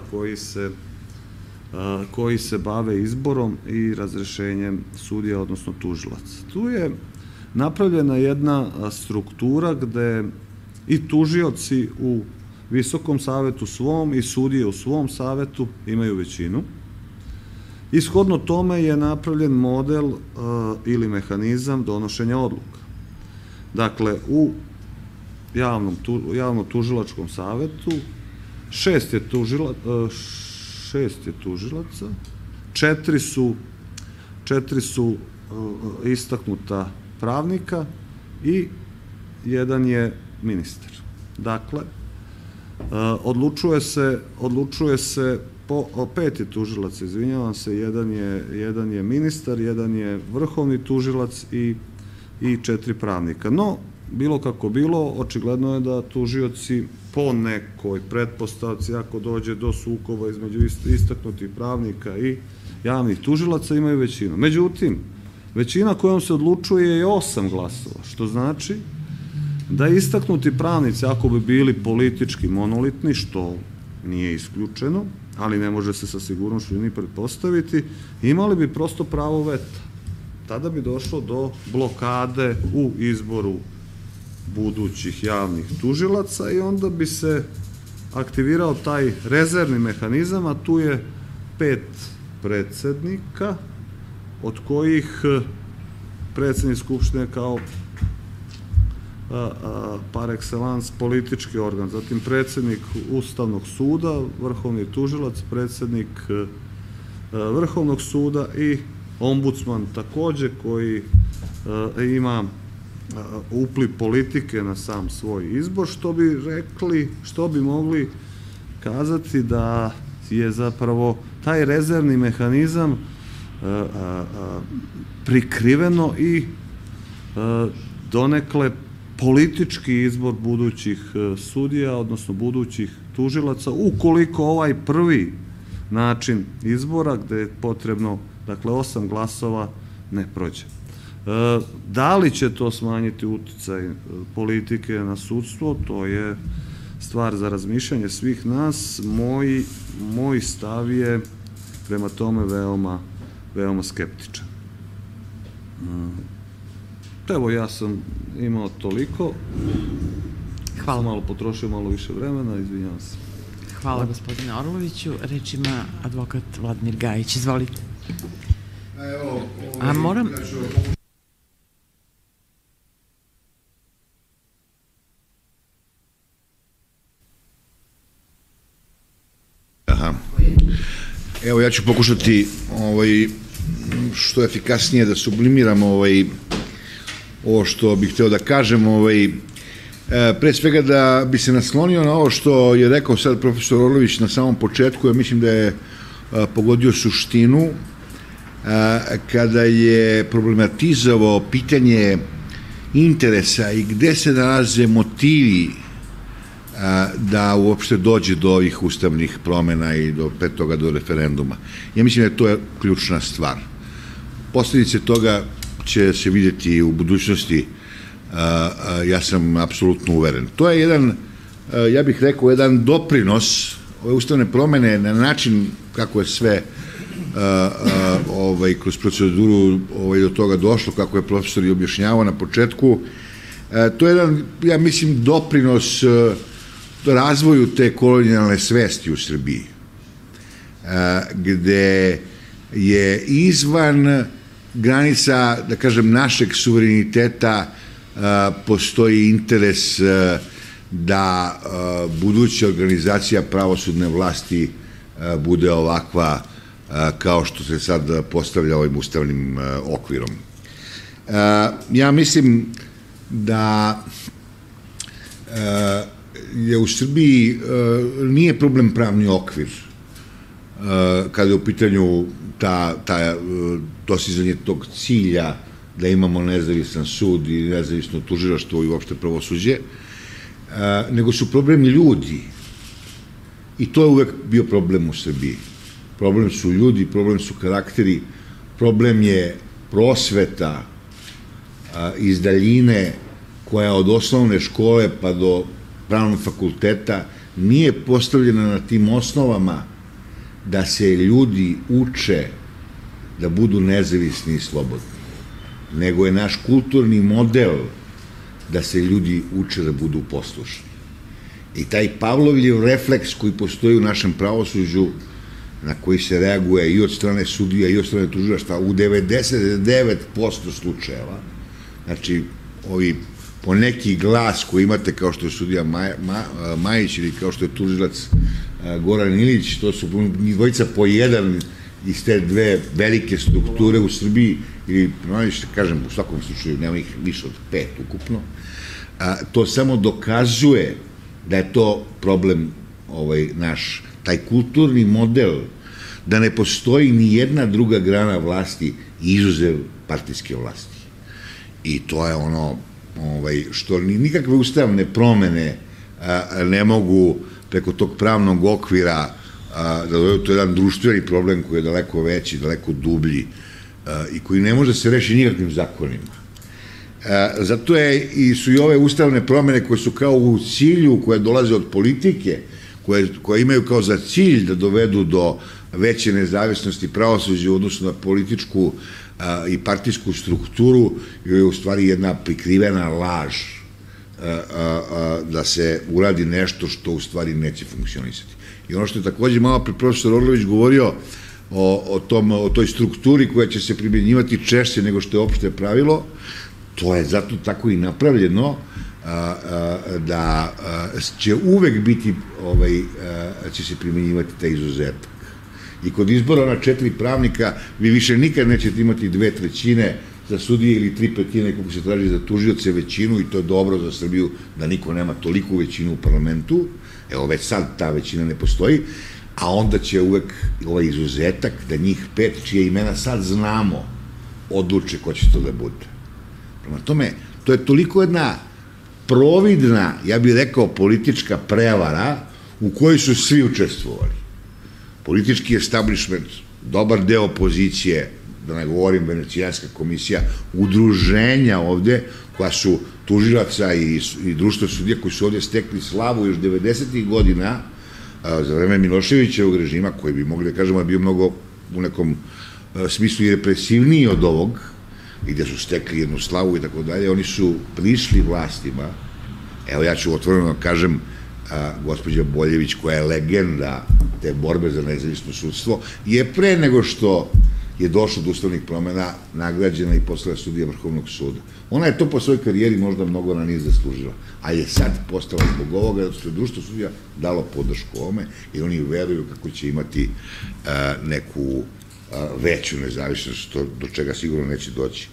koji se bave izborom i razrešenjem sudija, odnosno tužilaca. Tu je napravljena jedna struktura gde i tužioci u Visokom savetu svom i sudije u svom savetu imaju većinu. Ishodno tome je napravljen model ili mehanizam donošenja odluka. Dakle, u javno-tužilačkom savetu šest je tužilaca, četiri su istaknuta pravnika i jedan je ministar. Dakle, odlučuje se po pet je tužilaca, izvinjavam se, jedan je ministar, jedan je vrhovni tužilac i četiri pravnika. No, bilo kako bilo, očigledno je da tužioci po nekoj pretpostavci, ako dođe do sukoba između istaknutih pravnika i javnih tužilaca, imaju većinu. Međutim, većina kojom se odlučuje je osam glasova, što znači da istaknuti pravnici, ako bi bili politički monolitni, što nije isključeno, ali ne može se sa sigurnošću ni pretpostaviti, imali bi prosto pravo veta. Tada bi došlo do blokade u izboru budućih javnih tužilaca i onda bi se aktivirao taj rezervni mehanizam, a tu je pet predsednika, od kojih predsednik Skupštine kao par excellence politički organ, zatim predsednik Ustavnog suda, vrhovni tužilac, predsednik Vrhovnog suda i ombudsman takođe, koji ima upliv politike na sam svoj izbor, što bi rekli, što bi mogli kazati da je zapravo taj rezervni mehanizam prikriveno i donekle politički izbor budućih sudija, odnosno budućih tužilaca, ukoliko ovaj prvi način izbora, gde je potrebno, dakle, osam glasova, ne prođe. Da li će to smanjiti uticaj politike na sudstvo, to je stvar za razmišljanje svih nas. Moj, moj stav je prema tome veoma, veoma skeptičan. Evo, ja sam imao toliko. Hvala. Malo potrošio malo više vremena, izvinjavam se. Hvala, gospodine Orloviću. Reč ima advokat Vladimir Gajić. Izvolite. A moram... Aha. Evo, ja ću pokušati što efikasnije da sublimiram ovo što bih hteo da kažem. Pre svega da bi se naslonio na ovo što je rekao sad profesor Orlović na samom početku, ja mislim da je pogodio suštinu kada je problematizovao pitanje interesa i gde se nalaze motivi da uopšte dođe do ovih ustavnih promena i do pre toga do referenduma. Ja mislim da je to ključna stvar. Posledice toga će se vidjeti u budućnosti, ja sam apsolutno uveren. To je jedan, ja bih rekao, jedan doprinos ove ustavne promene na način kako je sve kroz proceduru do toga došlo, kako je profesor i objašnjavao na početku. To je jedan, ja mislim, doprinos razvoju te kolonijalne svesti u Srbiji, gde je izvan granica, da kažem, našeg suvereniteta postoji interes da buduća organizacija pravosudne vlasti bude ovakva kao što se sad postavlja ovim ustavnim okvirom. Ja mislim da je u Srbiji nije problem pravni okvir kada je u pitanju dostizanje tog cilja da imamo nezavisan sud i nezavisno tužilaštvo i uopšte pravosuđe, nego su problemi ljudi. I to je uvek bio problem u Srbiji. Problem su ljudi, problem su karakteri, problem je prosveta iz daljine koja od osnovne škole pa do pravnog fakulteta nije postavljena na tim osnovama da se ljudi uče da budu nezavisni i slobodni, nego je naš kulturni model da se ljudi uče da budu poslušni. I taj Pavlovljev refleks koji postoji u našem pravosuđu, na koji se reaguje i od strane sudija i od strane tužilaštva u devedeset devet posto slučajeva, znači ovi po neki glas koji imate kao što je sudija Majić ili kao što je tužilac Goran Ilić, to su dvojica po jedan iz te dve velike strukture u Srbiji, ili, kažem, u svakom slučaju nema ih više od pet ukupno, to samo dokazuje da je to problem naš, taj kulturni model, da ne postoji ni jedna druga grana vlasti izuzev partijske vlasti. I to je ono što nikakve ustavne promene ne mogu preko tog pravnog okvira da dovedu, to je jedan društveni problem koji je daleko veći, daleko dublji i koji ne može se reši nikakvim zakonima. Zato su i ove ustavne promene koje su kao u cilju, koje dolaze od politike, koje imaju kao za cilj da dovedu do veće nezavisnosti pravosuđa u odnosu na političku i partijsku strukturu, je u stvari jedna prikrivena laž da se uradi nešto što u stvari neće funkcionisati. I ono što je takođe malo pre profesor Orlović govorio o toj strukturi koja će se primjenjivati češće nego što je opšte pravilo, to je zato tako i napravljeno da će uvek biti, će se primjenjivati taj izuzetak. I kod izbora ona četiri pravnika vi više nikad nećete imati dve trećine za sudije ili tri petine kako se traži za tužioce većinu, i to je dobro za Srbiju da niko nema toliku većinu u parlamentu. Evo, već sad ta većina ne postoji, a onda će uvek ovaj izuzetak da njih pet, čije imena sad znamo, odluče ko će to da bude. Prema tome, to je toliko jedna providna, ja bih rekao, politička prevara u kojoj su svi učestvovali. Politički establishment, dobar deo opozicije, da ne govorim Venecijanska komisija, udruženja ovde, koja su tužilaca i, i društvo sudija koji su ovde stekli slavu još devedesetih godina za vreme Miloševićevog režima, koji bi mogli da kažemo da bio mnogo u nekom smislu i represivniji od ovog, i gde su stekli jednu slavu i tako dalje, oni su prišli vlastima. Evo, ja ću otvoreno kažem, gospođa Boljević, koja je legenda te borbe za nezavisno sudstvo, je pre nego što je došlo do ustavnih promena nagrađena i postala sudija Vrhovnog suda. Ona je to po svojoj karijeri možda mnogo ranije zaslužila, a je sad postala zbog ovoga, zato što je društvo sudija dalo podršku ovome, jer oni veruju kako će imati neku veću nezavisnost, do čega sigurno neće doći.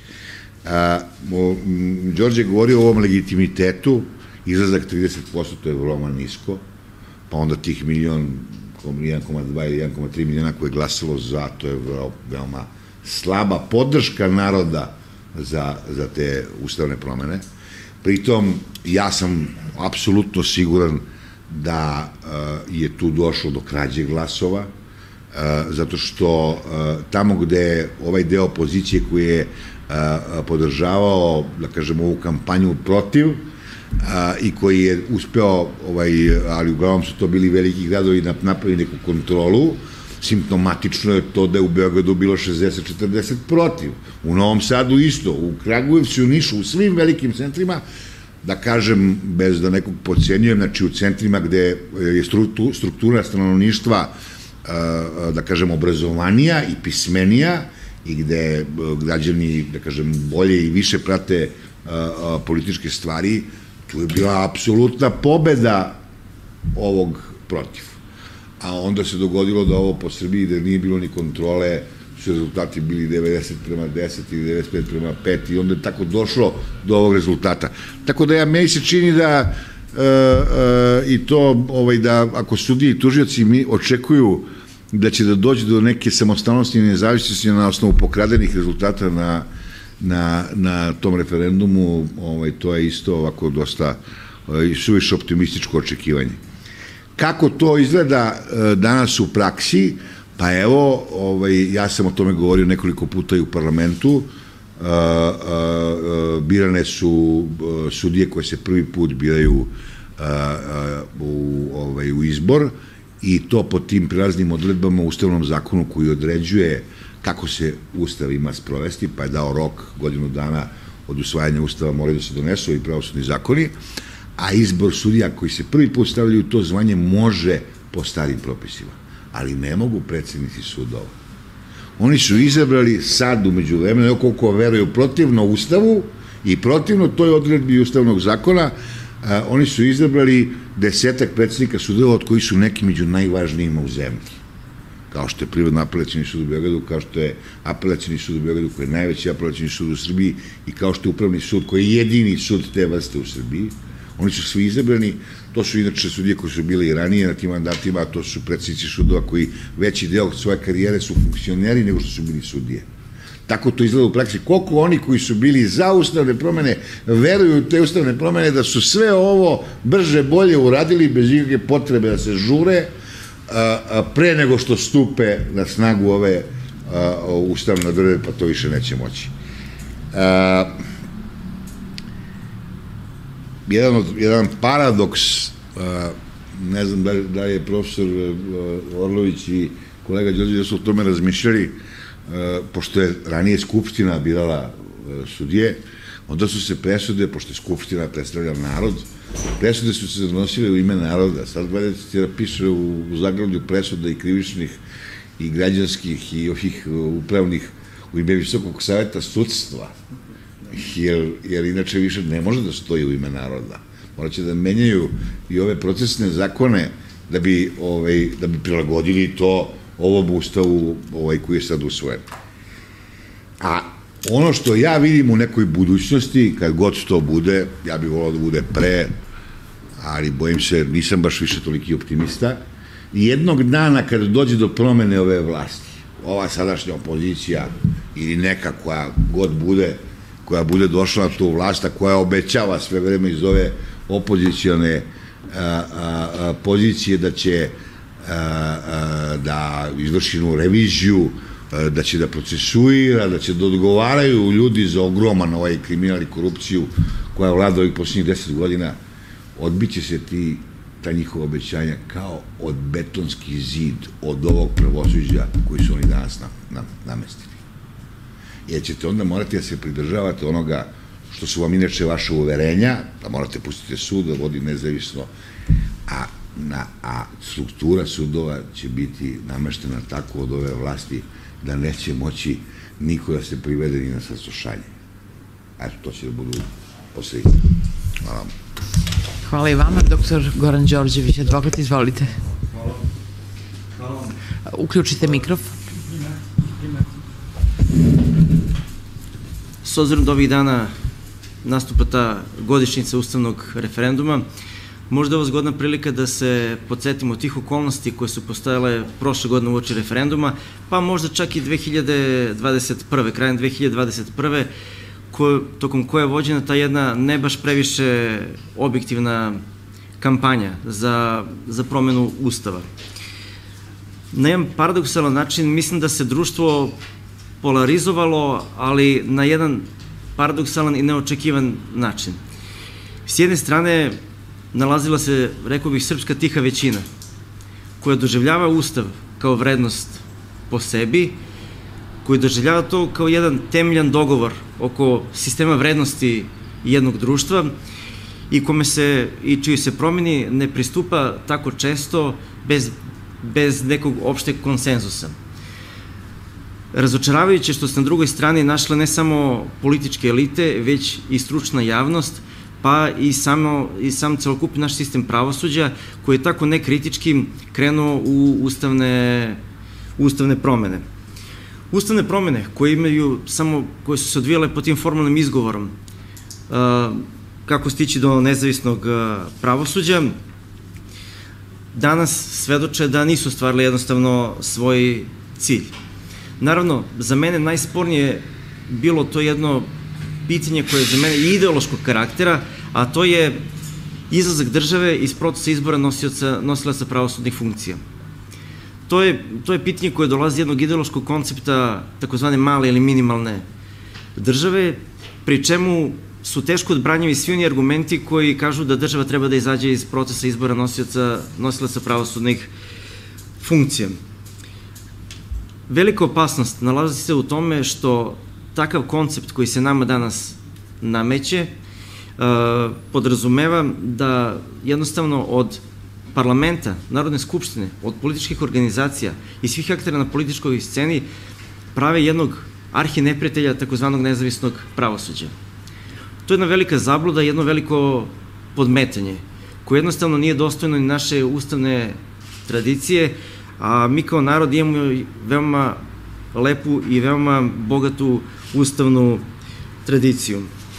Đorđe je govorio o ovom legitimitetu, izlazak trideset posto, to je veoma nisko, pa onda tih milion, jedan zarez dva ili jedan zarez tri miliona koje je glasalo za, to je veoma slaba podrška naroda za, za te ustavne promene. Pritom, ja sam apsolutno siguran da uh, je tu došlo do krađe glasova, uh, zato što uh, tamo gde je ovaj deo opozicije koji je uh, podržavao, da kažem, ovu kampanju protiv, A, i koji je uspeo, ovaj, ali uglavnom su to bili veliki gradovi, da napravi neku kontrolu. Simptomatično je to da je u Beogradu bilo šezdeset četrdeset protiv, u Novom Sadu isto, u Kragujevcu, u Nišu, u svim velikim centrima, da kažem, bez da nekog podcenjujem, znači u centrima gde je struktura stanovništva, da kažem, obrazovanija i pismenija i gde građani, da kažem, bolje i više prate političke stvari, tu je bila apsolutna pobeda ovog protiv. A onda se dogodilo da ovo po Srbiji, da nije bilo ni kontrole, su rezultati bili devedeset prema deset ili devedeset pet prema pet i onda je tako došlo do ovog rezultata. Tako da ja, meni se čini da i to, da ako sudije i tužioci mi očekuju da će da dođe do neke samostalnosti i nezavisnosti na osnovu pokradenih rezultata na Na, na tom referendumu, ovaj, to je isto ovako dosta i suviše optimističko očekivanje. Kako to izgleda danas u praksi? Pa evo, ovaj, ja sam o tome govorio nekoliko puta i u parlamentu, a, a, a, birane su sudije koje se prvi put biraju a, a, u, ovaj, u izbor i to po tim prilaznim odredbama u Ustavnom zakonu koji određuje kako se Ustav ima sprovesti, pa je dao rok godinu dana od usvajanja Ustava, moraju da se donesu i pravosudni zakoni, a izbor sudija koji se prvi put stavljaju u to zvanje može po starim propisima, ali ne mogu predsednici sudova. Oni su izabrali sad umeđu vremena, koliko veruju, protivno Ustavu i protivno toj odredbi Ustavnog zakona, a, oni su izabrali desetak predsednika sudova od kojih su neki među najvažnijima u zemlji, kao što je Privredno apelacioni sud u Beogradu, kao što je Apelacioni sud u Beogradu, koji je najveći apelacioni sud u Srbiji i kao što je Upravni sud, koji je jedini sud te vrste u Srbiji. Oni su svi izabrani, to su inače sudije koji su bili i ranije na tim mandatima, a to su predsednici sudova koji veći deo svoje karijere su funkcioneri nego što su bili sudije. Tako to izgleda u praksi. Koliko oni koji su bili za ustavne promene veruju u te ustavne promene da su sve ovo brže, bolje uradili bez ikakve potrebe da se žure, pre nego što stupe na snagu ove ustavne odredbe, pa to više neće moći. Jedan paradoks, ne znam da je profesor Orlović i kolega Đorđe da su o tome razmišljali, pošto je ranije Skupština birala sudije, onda su se presude, pošto je Skupština predstavlja narod, presude su se donosile u ime naroda. Sad gledajte da piše u zaglavlju presuda i krivičnih i građanskih i ovih upravnih u ime Visokog saveta sudstva, jer inače više ne može da stoji u ime naroda. Morat će da menjaju i ove procesne zakone da bi prilagodili to ovom ustavu koji je sad usvojen. A ono što ja vidim u nekoj budućnosti, kad god to bude, ja bih volao da bude pre, ali bojim se, nisam baš više toliki optimista, jednog dana kada dođe do promene ove vlasti, ova sadašnja opozicija ili neka koja god bude, koja bude došla na tu vlast, a koja obećava sve vreme iz ove opozicione pozicije da će da izvrši jednu reviziju, da će da procesuira, da će da odgovaraju ljudi za ogroman ovaj kriminal i korupciju koja vlada ovih posljednjih deset godina. Odbiće se ti ta njihova obećanja kao od betonski zid od ovog pravosuđa koji su oni danas namestili. Jer ćete onda morati da se pridržavate onoga što su vam inače vaše uverenja, da morate pustiti sud, da vodi nezavisno, a struktura sudova će biti nameštena tako od ove vlasti da neće moći niko da se privede ni na saslušanje. Eto, to će da budu posledice. Hvala vam. Hvala i vama, doktor Goran Đorđević, advokat, izvolite. Hvala vam. Uključite mikrofon. S obzirom da ovih dana nastupa ta godišnjica ustavnog referenduma, možda je ovo zgodna prilika da se podsjetimo tih okolnosti koje su postojale prošle godine uoči referenduma, pa možda čak i dve hiljade dvadeset prve, krajem dve hiljade dvadeset prve, tokom koje je vođena ta jedna ne baš previše objektivna kampanja za promenu Ustava. Na jedan paradoksalan način mislim da se društvo polarizovalo, ali na jedan paradoksalan i neočekivan način. S jedne strane nalazila se, rekao bih, srpska tiha većina, koja doživljava Ustav kao vrednost po sebi, koji doživljava to kao jedan temeljan dogovor oko sistema vrednosti jednog društva i kome se, i čiji se promeni ne pristupa tako često bez nekog opšteg konsenzusa. Razočaravajuće što se na drugoj strani našle ne samo političke elite, već i stručna javnost, pa i sam celokupni naš sistem pravosuđa, koji je tako nekritički krenuo u ustavne promene. Ustavne promene koje imaju samo, koje su se odvijale pod tim formalnim izgovorom kako stići do nezavisnog pravosuđa, danas svedoče da nisu ostvarili jednostavno svoj cilj. Naravno, za mene najspornije bilo to jedno pitanje koje je za mene ideološkog karaktera, a to je izlazak države iz procesa izbora nosilaca pravosudnih funkcija. To je pitanje koje dolazi jednog ideološkog koncepta takozvane male ili minimalne države, pri čemu su teško odbranjivi svi oni argumenti koji kažu da država treba da izađe iz procesa izbora nosilaca pravosudnih funkcija. Velika opasnost nalazi se u tome što takav koncept koji se nama danas nameće podrazumeva da jednostavno od parlamenta, Narodne skupštine, od političkih organizacija i svih aktera na političkoj sceni prave jednog arhineprijatelja takozvanog nezavisnog pravosuđa. To je jedna velika zabluda, jedno veliko podmetanje, koje jednostavno nije dostojno ni naše ustavne tradicije, a mi kao narod imamo veoma lepu i veoma bogatu ustavnu tradiciju.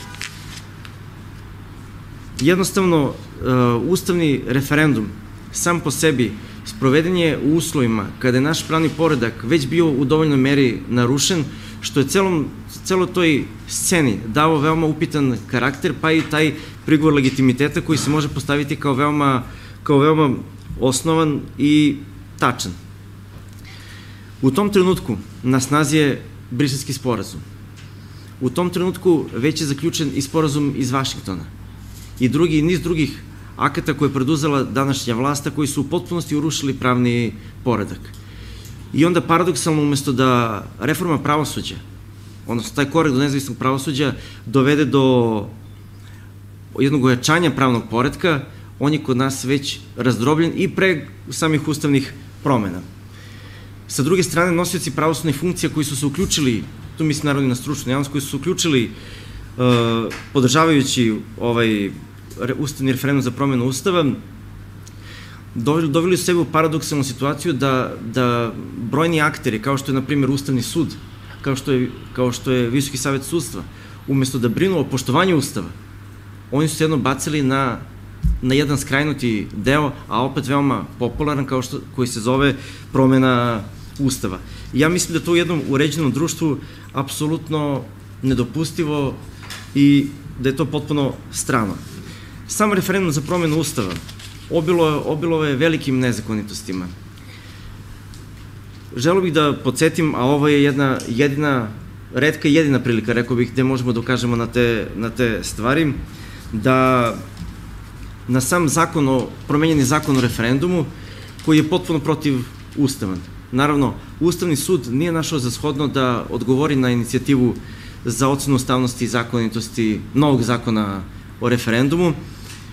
Jednostavno, ustavni referendum sam po sebi sproveden je u uslovima kada je naš pravni poredak već bio u dovoljnoj meri narušen, što je celo toj sceni dao veoma upitan karakter, pa i taj prigovor legitimiteta koji se može postaviti kao veoma osnovan i tačan. U tom trenutku na snazi je Briselski sporazum. U tom trenutku već je zaključen i sporazum iz Vašingtona i drugi, niz drugih akata koje je preduzela današnja vlasta koji su u potpunosti urušili pravni poredak. I onda paradoksalno, umesto da reforma pravosuđa, odnosno taj korak do nezavisnog pravosuđa dovede do jednog ojačanja pravnog poretka, on je kod nas već razdrobljen i pre samih ustavnih promena. Sa druge strane, nosioci pravosudnih funkcija koji su se uključili, tu mislim naravno na stručnu javnost, koji su se uključili podržavajući ovaj ustavni referendum za promenu Ustava, doveli su sebe u paradoksalnu situaciju da brojni akteri, kao što je, na primjer, Ustavni sud, kao što je Visoki savet sudstva, umesto da brinu o poštovanju Ustava, oni su se jedno bacili na jedan skrajnuti deo, a opet veoma popularan, koji se zove promena Ustava. Ja mislim da to u jednom uređenom društvu apsolutno nedopustivo i da je to potpuno strano. Sam referendum za promjenu Ustava obilo, obilo je velikim nezakonitostima. Želeo bih da podsjetim, a ovo je jedna jedina, retka i jedina prilika, rekao bih, gde možemo da ukažemo na te, na te stvari, da na sam zakon o, promenjeni zakon o referendumu, koji je potpuno protiv ustavan. Naravno, Ustavni sud nije našao za shodno da odgovori na inicijativu za ocenu ustavnosti i zakonitosti novog zakona o referendumu. E,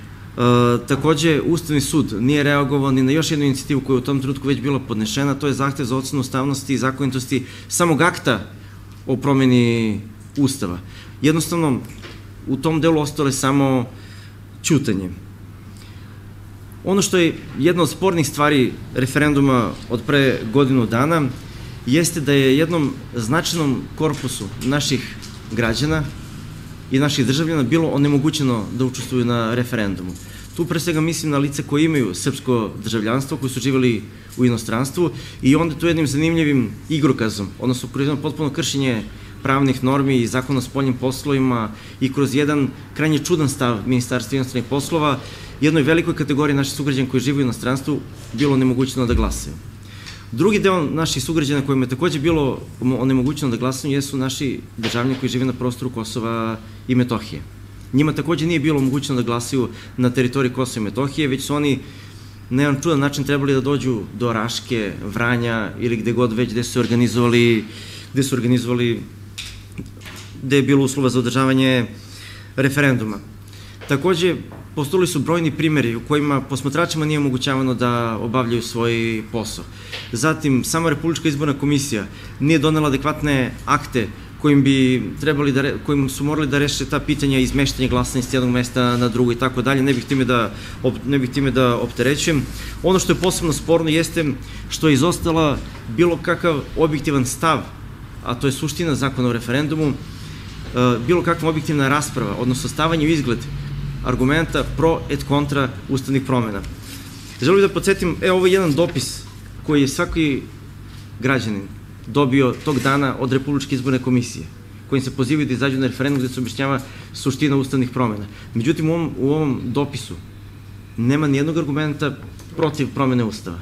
takođe, Ustavni sud nije reagovao ni na još jednu inicijativu koja je u tom trenutku već bila podnešena, to je zahtev za ocenu ustavnosti i zakonitosti samog akta o promeni Ustava. Jednostavno, u tom delu ostalo je samo ćutanje. Ono što je jedna od spornih stvari referenduma od pre godinu dana jeste da je jednom značajnom korpusu naših građana i naših državljana bilo onemogućeno da učestvuju na referendumu. Tu pre svega mislim na lice koji imaju srpsko državljanstvo, koji su živjeli u inostranstvu i onda tu jednim zanimljivim igrokazom, odnosno kroz jedno potpuno kršenje pravnih normi i zakona o spoljnim poslovima i kroz jedan krajnje čudan stav Ministarstva inostranih poslova, jednoj velikoj kategoriji naših sugrađana koji žive u inostranstvu bilo onemogućeno da glasaju. Drugi deo naših sugrađana kojima je takođe bilo onemogućeno da glasaju jesu naši državljani koji žive na prostoru Kosova i Metohije. Njima takođe nije bilo omogućeno da glasaju na teritoriji Kosova i Metohije, već su oni na jedan čudan način trebali da dođu do Raške, Vranja ili gde god već gde su organizovali, gde su organizovali, gde je bilo uslova za održavanje referenduma. Takođe, postojali su brojni primjeri u kojima posmatračima nije omogućavano da obavljaju svoj posao. Zatim, sama Republička izborna komisija nije donela adekvatne akte kojim bi trebali da, kojim su morali da reše ta pitanja izmeštanja glasanja s jednog mesta na drugo i tako dalje, ne bih time da, ne bih time da opterećujem. Ono što je posebno sporno jeste što je izostala bilo kakav objektivan stav, a to je suština zakona o referendumu, bilo kakva objektivna rasprava, odnosno stavanje u izgled argumenta pro et kontra ustavnih promjena. Želim bih da podsjetim, evo ovo je jedan dopis koji je svaki građanin dobio tog dana od Republičke izborne komisije, kojim se pozivaju da izađu na referendum gde se objašnjava suština ustavnih promjena. Međutim, u ovom, u ovom dopisu nema nijednog argumenta protiv promjene Ustava.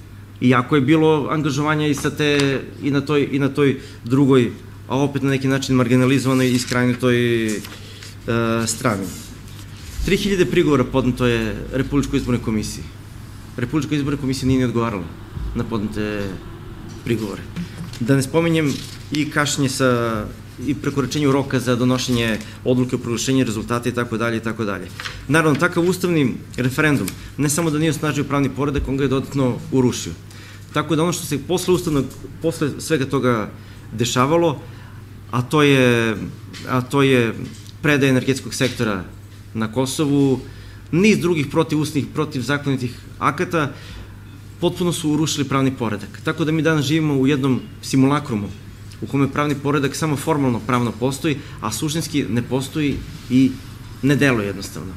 Iako je bilo angažovanja i, sa te, i, na toj, i na toj drugoj, a opet na neki način marginalizovanoj i skrajnutoj e, strani. tri hiljade prigovora podneto je Republičkoj izbornoj komisiji. Republička izborna komisija nije ni odgovarala na podnete prigovore. Da ne spominjem i kašnje sa i prekoračenju roka za donošenje odluke o proglašenju rezultata i tako dalje i tako dalje. Naravno, takav ustavni referendum ne samo da nije osnažio pravni poredak, on ga je dodatno urušio. Tako da ono što se posle ustavnog, posle svega toga dešavalo, a to je, a to je predaja energetskog sektora na Kosovu, niz drugih protivustavnih, protivzakonitih akata, potpuno su urušili pravni poredak. Tako da mi danas živimo u jednom simulakrumu u kome pravni poredak samo formalno pravno postoji, a suštinski ne postoji i ne deluje jednostavno.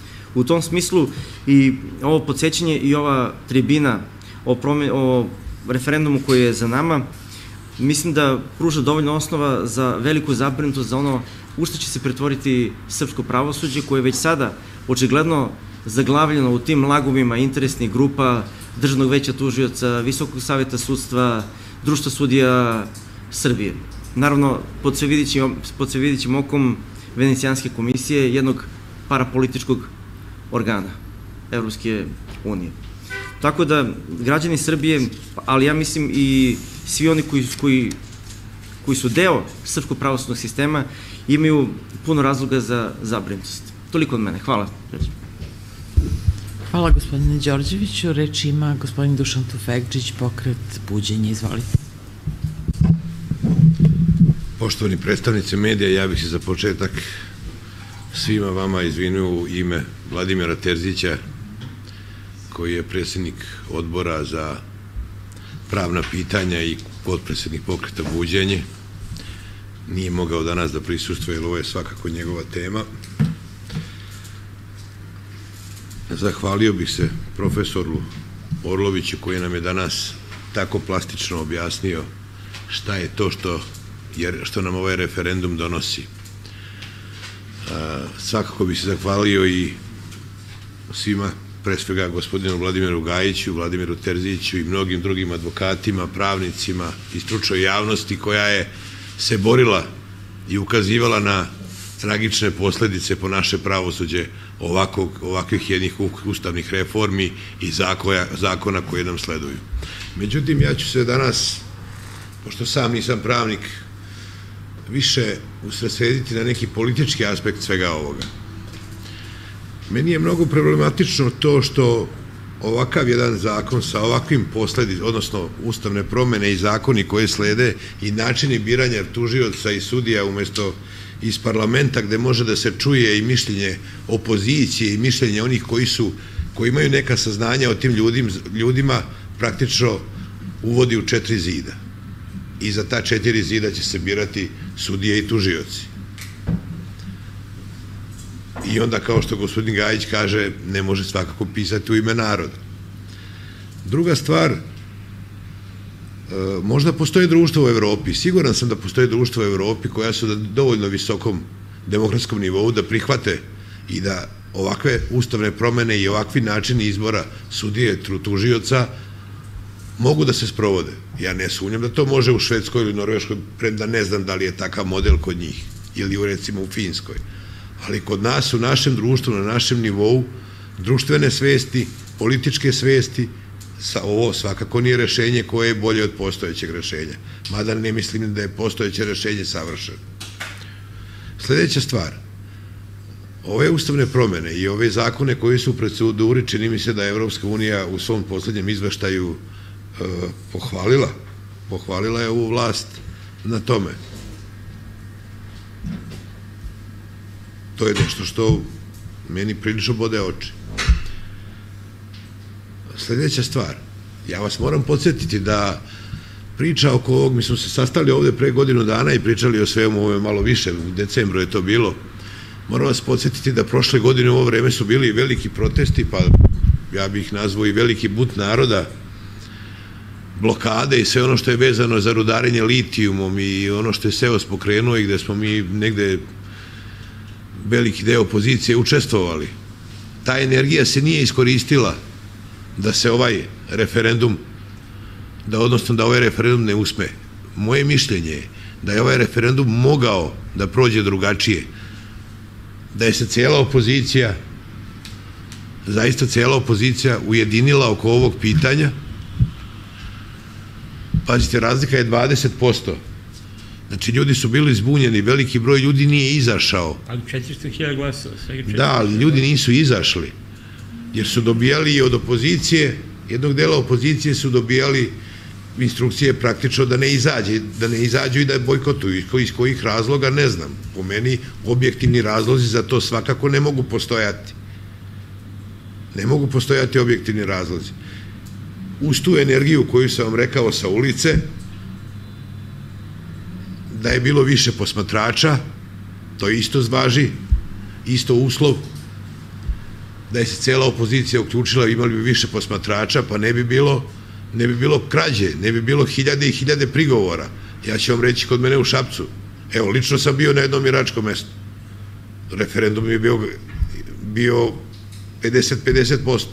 U tom smislu i ovo podsjećanje i ova tribina o, o referendumu koji je za nama, mislim da pruža dovoljno osnova za veliku zabrinutost za ono u što će se pretvoriti srpsko pravosuđe, koje je već sada očigledno zaglavljeno u tim lagumima interesnih grupa, Državnog veća tužioca, Visokog saveta sudstva, Društva sudija Srbije. Naravno, pod svevidećim okom Venecijanske komisije, jednog parapolitičkog organa Evropske unije. Tako da, građani Srbije, ali ja mislim i svi oni koji, koji, koji su deo srpskog pravosudnog sistema, imaju puno razloga za zabrinutost. Toliko od mene. Hvala. Hvala gospodine Đorđeviću. Reč ima gospodin Dušan Tufekčić, Pokret buđenja. Izvolite. Poštovani predstavnici medija, ja bih se za početak svima vama izvinio u ime Vladimira Terzića, koji je predsjednik odbora za pravna pitanja i potpredsjednik Pokreta buđenje. Nije mogao danas da prisustuje, jer ovo je svakako njegova tema. Zahvalio bih se profesoru Orloviću, koji nam je danas tako plastično objasnio šta je to što, jer, što nam ovaj referendum donosi. Svakako bi se zahvalio i svima, pre svega gospodinu Vladimiru Gajiću, Vladimiru Terziću i mnogim drugim advokatima, pravnicima i stručnoj javnosti koja je se borila i ukazivala na tragične posledice po naše pravosuđe ovakvih jednih ustavnih reformi i zakona koje nam sleduju. Međutim, ja ću se danas, pošto sam nisam pravnik, više usredsrediti na neki politički aspekt svega ovoga. Meni je mnogo problematično to što ovakav jedan zakon sa ovakvim posledicama, odnosno ustavne promene i zakoni koje slede i načini biranja tužioca i sudija umesto iz parlamenta gde može da se čuje i mišljenje opozicije i mišljenje onih koji su, koji imaju neka saznanja o tim ljudima, praktično uvodi u četiri zida. I za ta četiri zida će se birati sudije i tužioci. I onda, kao što gospodin Gajić kaže, ne može svakako pisati u ime naroda. Druga stvar, možda postoje društvo u Evropi, siguran sam da postoje društvo u Evropi koja su na dovoljno visokom demokratskom nivou da prihvate i da ovakve ustavne promene i ovakvi načini izbora sudije i tužioca mogu da se sprovode. Ja ne sumnjam da to može u Švedskoj ili Norveškoj, premda ne znam da li je takav model kod njih, ili recimo u Finskoj. Ali kod nas, u našem društvu, na našem nivou, društvene svesti, političke svesti, ovo svakako nije rešenje koje je bolje od postojećeg rešenja. Mada ne mislim da je postojeće rešenje savršeno. Sledeća stvar, ove ustavne promene i ove zakone koji su u proceduri, čini mi se da je Evropska unija u svom poslednjem izveštaju pohvalila, pohvalila je ovu vlast na tome. To je nešto što meni prilično bode oči. Sledeća stvar, ja vas moram podsjetiti da priča oko ovog, mi smo se sastali ovde pre godinu dana i pričali o svemu ovome malo više, u decembru je to bilo. Moram vas podsjetiti da prošle godine u ovo vreme su bili veliki protesti, pa ja bih ih nazvao i veliki but naroda, blokade i sve ono što je vezano za rudarenje litijumom i ono što je S E O S pokrenuo i gde smo mi negde veliki deo opozicije učestvovali. Ta energija se nije iskoristila da se ovaj referendum, da odnosno da ovaj referendum ne uspe. Moje mišljenje je da je ovaj referendum mogao da prođe drugačije, da je se cijela opozicija, zaista cijela opozicija ujedinila oko ovog pitanja. Pazite, razlika je dvadeset posto. Znači, ljudi su bili zbunjeni, veliki broj ljudi nije izašao. Ali četiristo hiljada glasova. Da, ali ljudi nisu izašli, jer su dobijali i od opozicije, jednog dela opozicije su dobijali instrukcije praktično da ne izađe, da ne izađu i da bojkotuju. Iz kojih razloga, ne znam. Po meni, objektivni razlozi za to svakako ne mogu postojati. Ne mogu postojati objektivni razlozi. Uz tu energiju koju sam vam rekao sa ulice, da je bilo više posmatrača, to isto zvaži, isto uslov, da je se cela opozicija uključila, imali bi više posmatrača, pa ne bi bilo, ne bi bilo krađe, ne bi bilo hiljade i hiljade prigovora. Ja ću vam reći kod mene u Šapcu, evo, lično sam bio na jednom iračkom mestu. Referendum je bio, bio pedeset pedeset posto.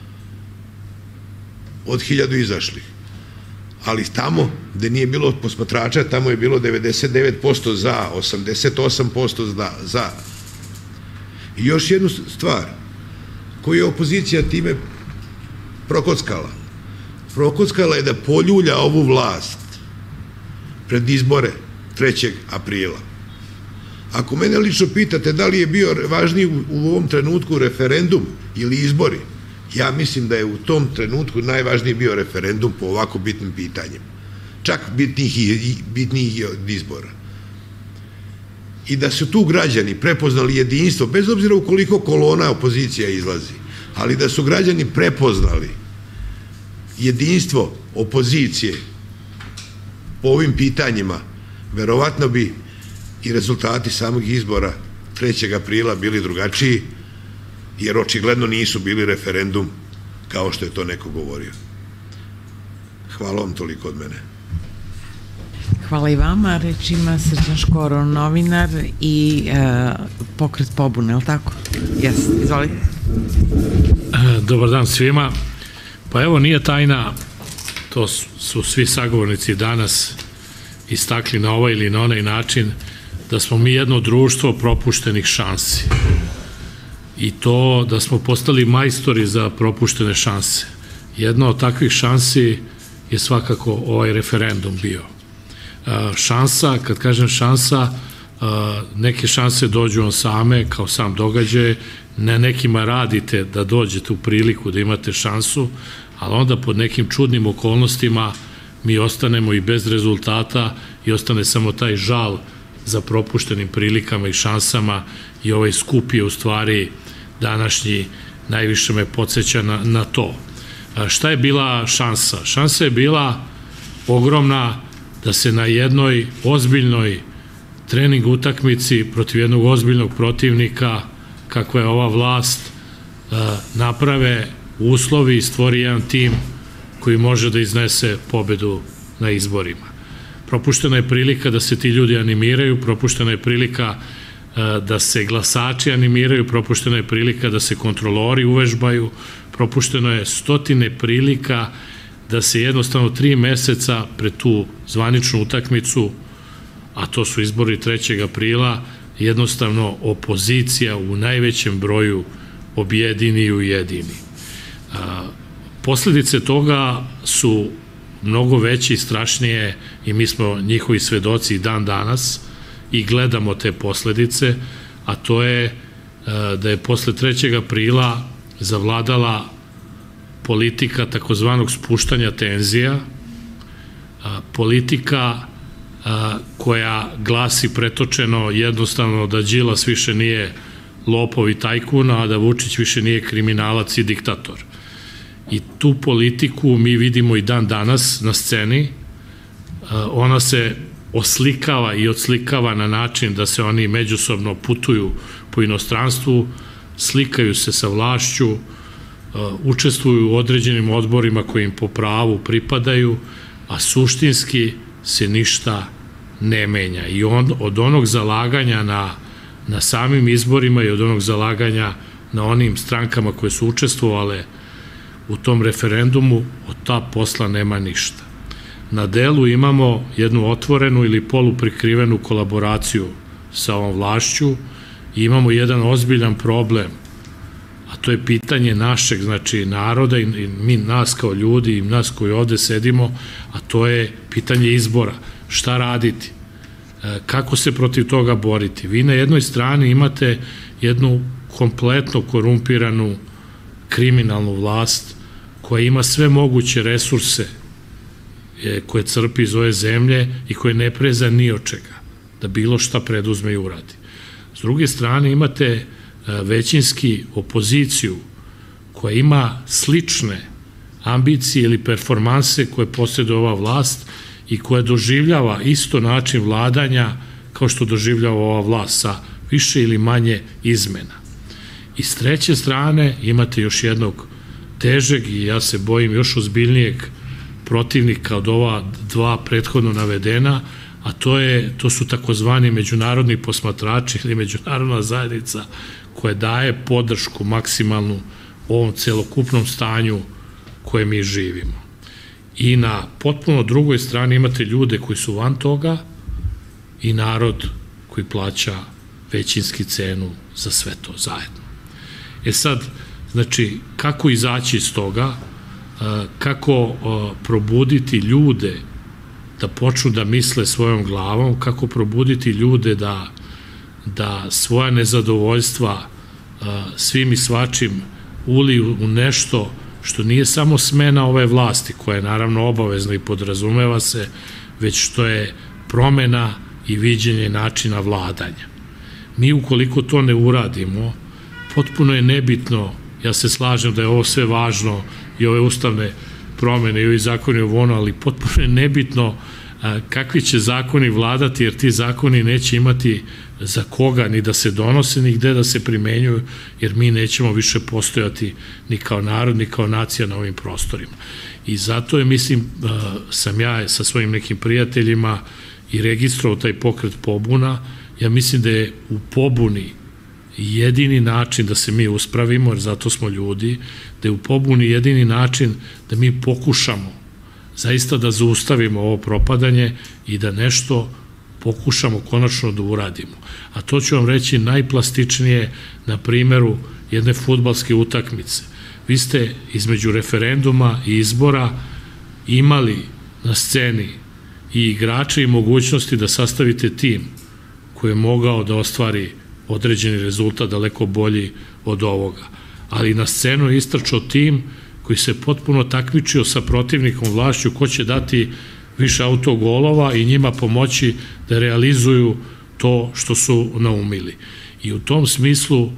Od hiljadu izašlih. Ali tamo gde nije bilo posmatrača, tamo je bilo devedeset devet posto za, osamdeset osam posto za. I još jednu stvar, koju je opozicija time prokockala. Prokockala je da poljulja ovu vlast pred izbore trećeg aprila. Ako mene lično pitate da li je bio važniji u ovom trenutku referendum ili izbori, ja mislim da je u tom trenutku najvažniji bio referendum po ovako bitnim pitanjima. Čak bitnijih od izbora. I da su tu građani prepoznali jedinstvo, bez obzira u koliko kolona opozicija izlazi, ali da su građani prepoznali jedinstvo opozicije po ovim pitanjima, verovatno bi i rezultati samog izbora trećeg aprila bili drugačiji, jer očigledno nisu bili referendum kao što je to neko govorio. Hvala vam toliko od mene. Hvala i vama. Reč ima Srđan Škoro, novinar i e, Pokret pobune, je li tako? Jeste, izvolite. Dobar dan svima. Pa evo, nije tajna, to su svi sagovornici danas istakli na ovaj ili na onaj način, da smo mi jedno društvo propuštenih šansi. I to da smo postali majstori za propuštene šanse. Jedna od takvih šansi je svakako ovaj referendum bio. Šansa, kad kažem šansa, neke šanse dođu on same, kao sam događaj, na nekima radite da dođete u priliku da imate šansu, ali onda pod nekim čudnim okolnostima mi ostanemo i bez rezultata i ostane samo taj žal za propuštenim prilikama i šansama i ovaj skup je u stvari današnji najviše me podsjeća na, na to. Šta je bila šansa? Šansa je bila ogromna da se na jednoj ozbiljnoj trening utakmici protiv jednog ozbiljnog protivnika, kakva je ova vlast, naprave uslovi i stvori jedan tim koji može da iznese pobedu na izborima. Propuštena je prilika da se ti ljudi animiraju, propuštena je prilika da se glasači animiraju, propuštena je prilika da se kontrolori uvežbaju, propušteno je stotine prilika da se jednostavno tri meseca pred tu zvaničnu utakmicu, a to su izbori trećeg aprila, jednostavno opozicija u najvećem broju objedini i ujedini. Posledice toga su mnogo veće i strašnije i mi smo njihovi svedoci i dan danas i gledamo te posledice, a to je da je posle trećeg aprila zavladala politika takozvanog spuštanja tenzija, politika koja glasi pretočeno jednostavno da Đilas više nije lopov i tajkun, a da Vučić više nije kriminalac i diktator. I tu politiku mi vidimo i dan danas na sceni. Ona se oslikava i odslikava na način da se oni međusobno putuju po inostranstvu, slikaju se sa vlašću, učestvuju u određenim odborima koji im po pravu pripadaju, a suštinski se ništa ne menja. I on, od onog zalaganja na, na samim izborima i od onog zalaganja na onim strankama koje su učestvovale u tom referendumu, od ta posla nema ništa. Na delu imamo jednu otvorenu ili poluprikrivenu kolaboraciju sa ovom vlašću i imamo jedan ozbiljan problem, a to je pitanje našeg, znači naroda i mi nas kao ljudi i nas koji ovde sedimo, a to je pitanje izbora. Šta raditi? Kako se protiv toga boriti? Vi na jednoj strani imate jednu kompletno korumpiranu kriminalnu vlast koja ima sve moguće resurse koje crpi iz ove zemlje i koje ne preza ni od čega da bilo šta preduzme i uradi. S druge strane imate većinski opoziciju koja ima slične ambicije ili performanse koje posjeduje ova vlast i koja doživljava isto način vladanja kao što doživljava ova vlast sa više ili manje izmena. I s treće strane imate još jednog težeg i ja se bojim još ozbiljnijeg protivnika od ova dva prethodno navedena, a to, je, to su takozvani međunarodni posmatrači ili međunarodna zajednica koja daje podršku maksimalnu ovom celokupnom stanju koje mi živimo. I na potpuno drugoj strani imate ljude koji su van toga i narod koji plaća većinski cenu za sve to zajedno. E sad, znači, kako izaći iz toga, kako probuditi ljude da počnu da misle svojom glavom, kako probuditi ljude da, da svoja nezadovoljstva svim i svačim uliju u nešto što nije samo smena ove vlasti, koja je naravno obavezna i podrazumeva se, već što je promena i viđenje načina vladanja. Mi ukoliko to ne uradimo, potpuno je nebitno, ja se slažem da je ovo sve važno i ove ustavne promene i ovi zakoni ovo ono, ali potpuno je nebitno kakvi će zakoni vladati, jer ti zakoni neće imati za koga ni da se donose, ni gde da se primenjuju, jer mi nećemo više postojati ni kao narod, ni kao nacija na ovim prostorima. I zato je, mislim, sam ja sa svojim nekim prijateljima i registrovao taj pokret pobuna. Ja mislim da je u pobuni jedini način da se mi uspravimo, jer zato smo ljudi, da je u pobuni jedini način da mi pokušamo zaista da zaustavimo ovo propadanje i da nešto pokušamo konačno da uradimo. A to ću vam reći najplastičnije na primeru jedne fudbalske utakmice. Vi ste između referenduma i izbora imali na sceni i igrače i mogućnosti da sastavite tim koji je mogao da ostvari određeni rezultat daleko bolji od ovoga. Ali na scenu je istračao tim koji se potpuno takmičio sa protivnikom vlašću ko će dati više autogolova i njima pomoći da realizuju to što su naumili. I u tom smislu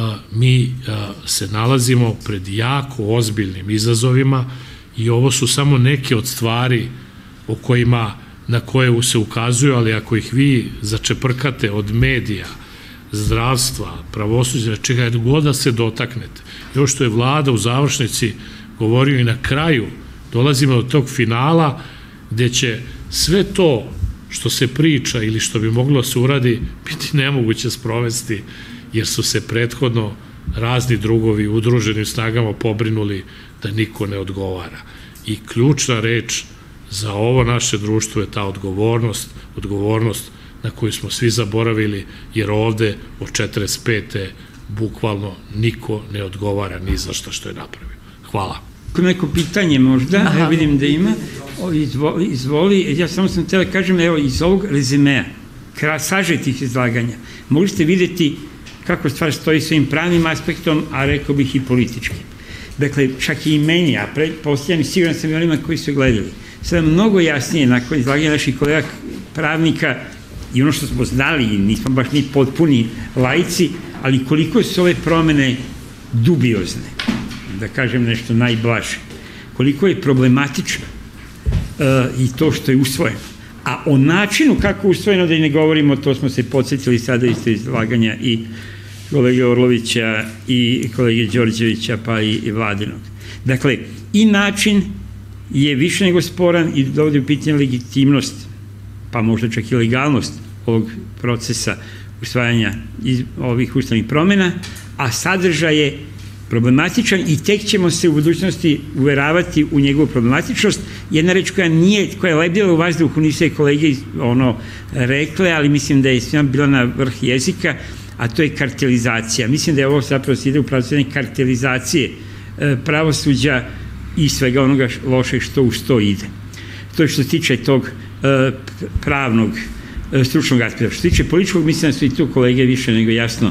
mi se nalazimo pred jako ozbiljnim izazovima i ovo su samo neke od stvari o kojima, na koje se ukazuju, ali ako ih vi začeprkate od medija, zdravstva, pravosuđa, čega god da se dotaknete. I ovo što je vlada u završnici govorio i na kraju, dolazimo do tog finala gde će sve to što se priča ili što bi moglo se uradi biti nemoguće sprovesti, jer su se prethodno razni drugovi udruženim snagama pobrinuli da niko ne odgovara. I ključna reč za ovo naše društvo je ta odgovornost, odgovornost na koju smo svi zaboravili, jer ovde od četrdeset pete bukvalno niko ne odgovara ni za što što je napravio. Hvala. Neko pitanje možda, ja vidim da ima, izvoli, ja samo sam htjela kažem, evo iz ovog rezimea, sažetih izlaganja, mogli ste vidjeti kako stvar stoji svojim pravnim aspektom, a rekao bih i političkim. Dakle, čak i meni, a pretpostavljam i siguran sam i onima koji su gledali, sada mnogo jasnije nakon izlaganja naših kolega pravnika i ono što smo znali, nismo baš ni potpuni laici, ali koliko su ove promene dubiozne, da kažem nešto najblaže, koliko je problematično i to što je usvojeno. A o načinu kako je usvojeno, da i ne govorimo, to smo se podsjetili sada isto izlaganja i kolege Orlovića i kolege Đorđevića, pa i Vladinog. Dakle, i način je više nego sporan i dovodi u pitanje legitimnost, pa možda čak i legalnost ovog procesa usvajanja ovih ustavnih promjena, a sadržaj je problematičan i tek ćemo se u budućnosti uveravati u njegovu problematičnost. Jedna reč koja nije, koja je lebdjela u vazduhu, nisu je kolege ono rekle, ali mislim da je svima bila na vrh jezika, a to je kartelizacija. Mislim da je ovo zapravo se ide u pravcu jedne kartelizacije pravosuđa i svega onoga lošeg što uz to ide. To je što se tiče tog pravnog, stručnog aspekta. Što se tiče političkog, mislim da su i tu kolege više nego jasno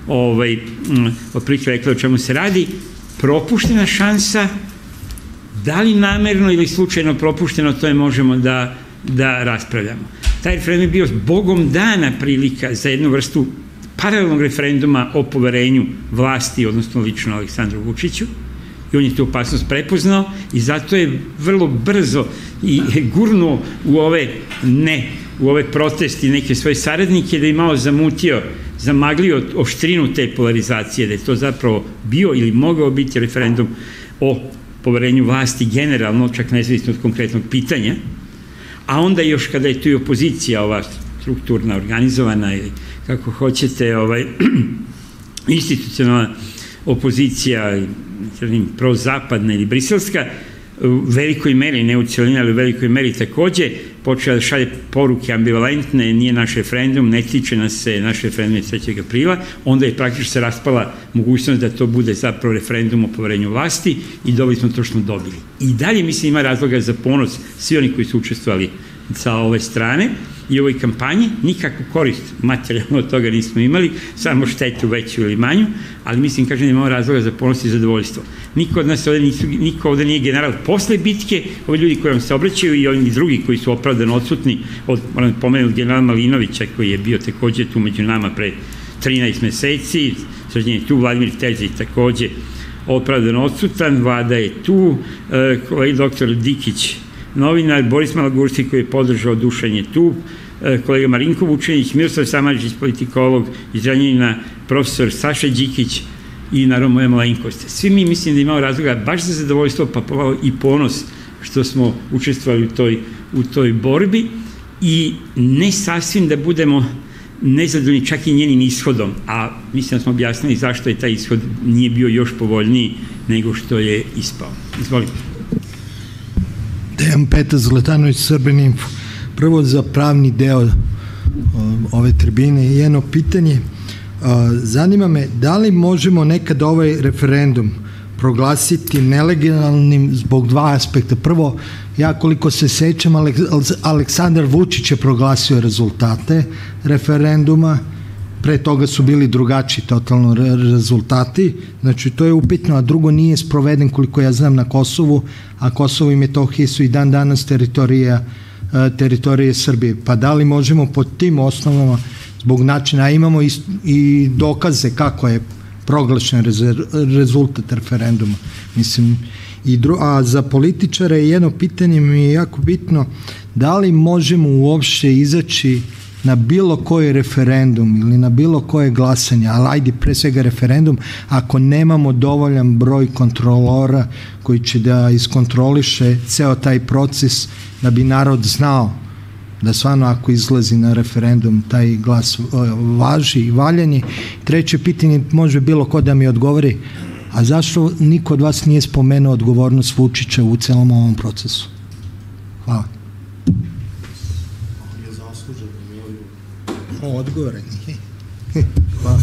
otprilike rekli o čemu se radi. Propuštena šansa, da li namerno ili slučajno propušteno, to je možemo da raspravljamo. Taj referendum je bio bogom dana prilika za jednu vrstu paralelnog referenduma o poverenju vlasti, odnosno lično Aleksandru Vučiću, i on je tu opasnost prepoznao i zato je vrlo brzo i gurnuo u ove ne, u ove protesti neke svoje saradnike, da je malo zamutio, zamaglio oštrinu te polarizacije, da je to zapravo bio ili mogao biti referendum o poverenju vlasti generalno, čak nezavisno od konkretnog pitanja, a onda još kada je tu i opozicija, ova strukturna, organizovana ili kako hoćete, institucionalna opozicija, prozapadna ili briselska, u velikoj meri, ne u cijelini, ali u velikoj meri takođe, počela da šalje poruke ambivalentne, nije naš referendum, ne tiče nas se naš referendum je trećeg aprila, onda je praktično se raspala mogućnost da to bude zapravo referendum o poverenju vlasti i dobili smo to što smo dobili. I dalje, mislim, ima razloga za ponos svi oni koji su učestvovali sa ove strane i ovoj kampanji, nikakvu korist materijalno od toga nismo imali, samo štetu veću ili manju, ali mislim, kažem, imamo razloga za ponos i zadovoljstvo. Niko od nas ovde, nisu, niko ovde nije general posle bitke, ovi ljudi koji vam se obraćaju i oni drugi koji su opravdano odsutni, od, moram pomenuti generala Malinovića koji je bio takođe tu među nama pre trinaest meseci, sređen je tu, Vladimir Terzić takođe opravdano odsutan, Vlada je tu, ovaj doktor Dikić novinar, Boris Malagurski koji je podržao Dušan je tu, kolega Marinko Vučenić, Miroslav Samardžić, politikolog iz Zrenjanina, profesor Saša Đikić i naravno moja malenkost. Svi mi mislim da imamo razloga baš za zadovoljstvo, pa pomalo i ponos što smo učestvovali u toj, u toj borbi i ne sasvim da budemo nezadovoljni čak i njenim ishodom, a mislim da smo objasnili zašto je taj ishod nije bio još povoljniji nego što je ispao. Izvolite. Dejan Petar Zlatanović, Srbin Info. Prvo za pravni deo ove tribine jedno pitanje. Zanima me da li možemo nekad ovaj referendum proglasiti nelegalnim zbog dva aspekta. Prvo, ja koliko se sećam, Aleksandar Vučić je proglasio rezultate referenduma, pre toga su bili drugačiji totalno rezultati, znači to je upitno, a drugo nije sproveden koliko ja znam na Kosovu, a Kosovo i Metohija su i dan danas teritorija, teritorije Srbije. Pa da li možemo pod tim osnovama zbog načina, a imamo i, i dokaze kako je proglašen rezultat referenduma. Mislim, i dru, a za političare jedno pitanje mi je jako bitno, da li možemo uopšte izaći na bilo koji referendum ili na bilo koje glasanje, ali ajde pre svega referendum, ako nemamo dovoljan broj kontrolora koji će da iskontroliše ceo taj proces, da bi narod znao da stvarno ako izlazi na referendum taj glas važi i valjan je. Treće pitanje, može bilo ko da mi odgovori, a zašto niko od vas nije spomenuo odgovornost Vučića u celom ovom procesu? Hvala. On je zaslužen. Odgovore nije. Hvala.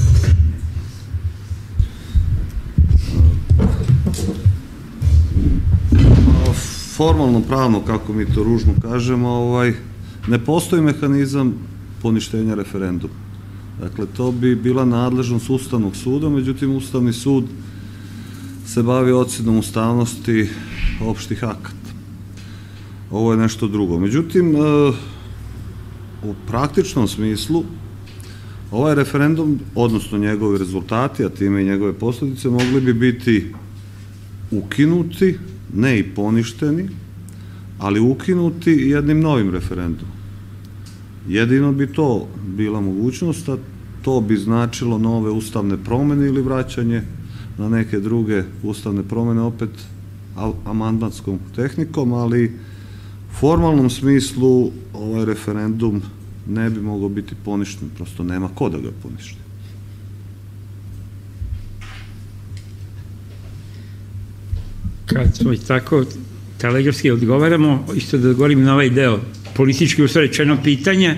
Formalno pravno, kako mi to ružno kažemo, ovaj, ne postoji mehanizam poništenja referenduma. Dakle, to bi bila nadležnost Ustavnog suda, međutim, Ustavni sud se bavi ocenom ustavnosti opštih akata. Ovo je nešto drugo. Međutim, u praktičnom smislu, ovaj referendum, odnosno njegovi rezultati, a time i njegove posljedice, mogli bi biti ukinuti, ne i poništeni, ali ukinuti jednim novim referendumom. Jedino bi to bila mogućnost, a to bi značilo nove ustavne promene ili vraćanje na neke druge ustavne promene, opet amandmanskom tehnikom, ali u formalnom smislu ovaj referendum ne bi mogao biti poništen, prosto nema ko da ga poništi. Kad smo i tako telegrafski odgovaramo, isto da odgovorim na ovaj deo politički ustorečeno pitanja.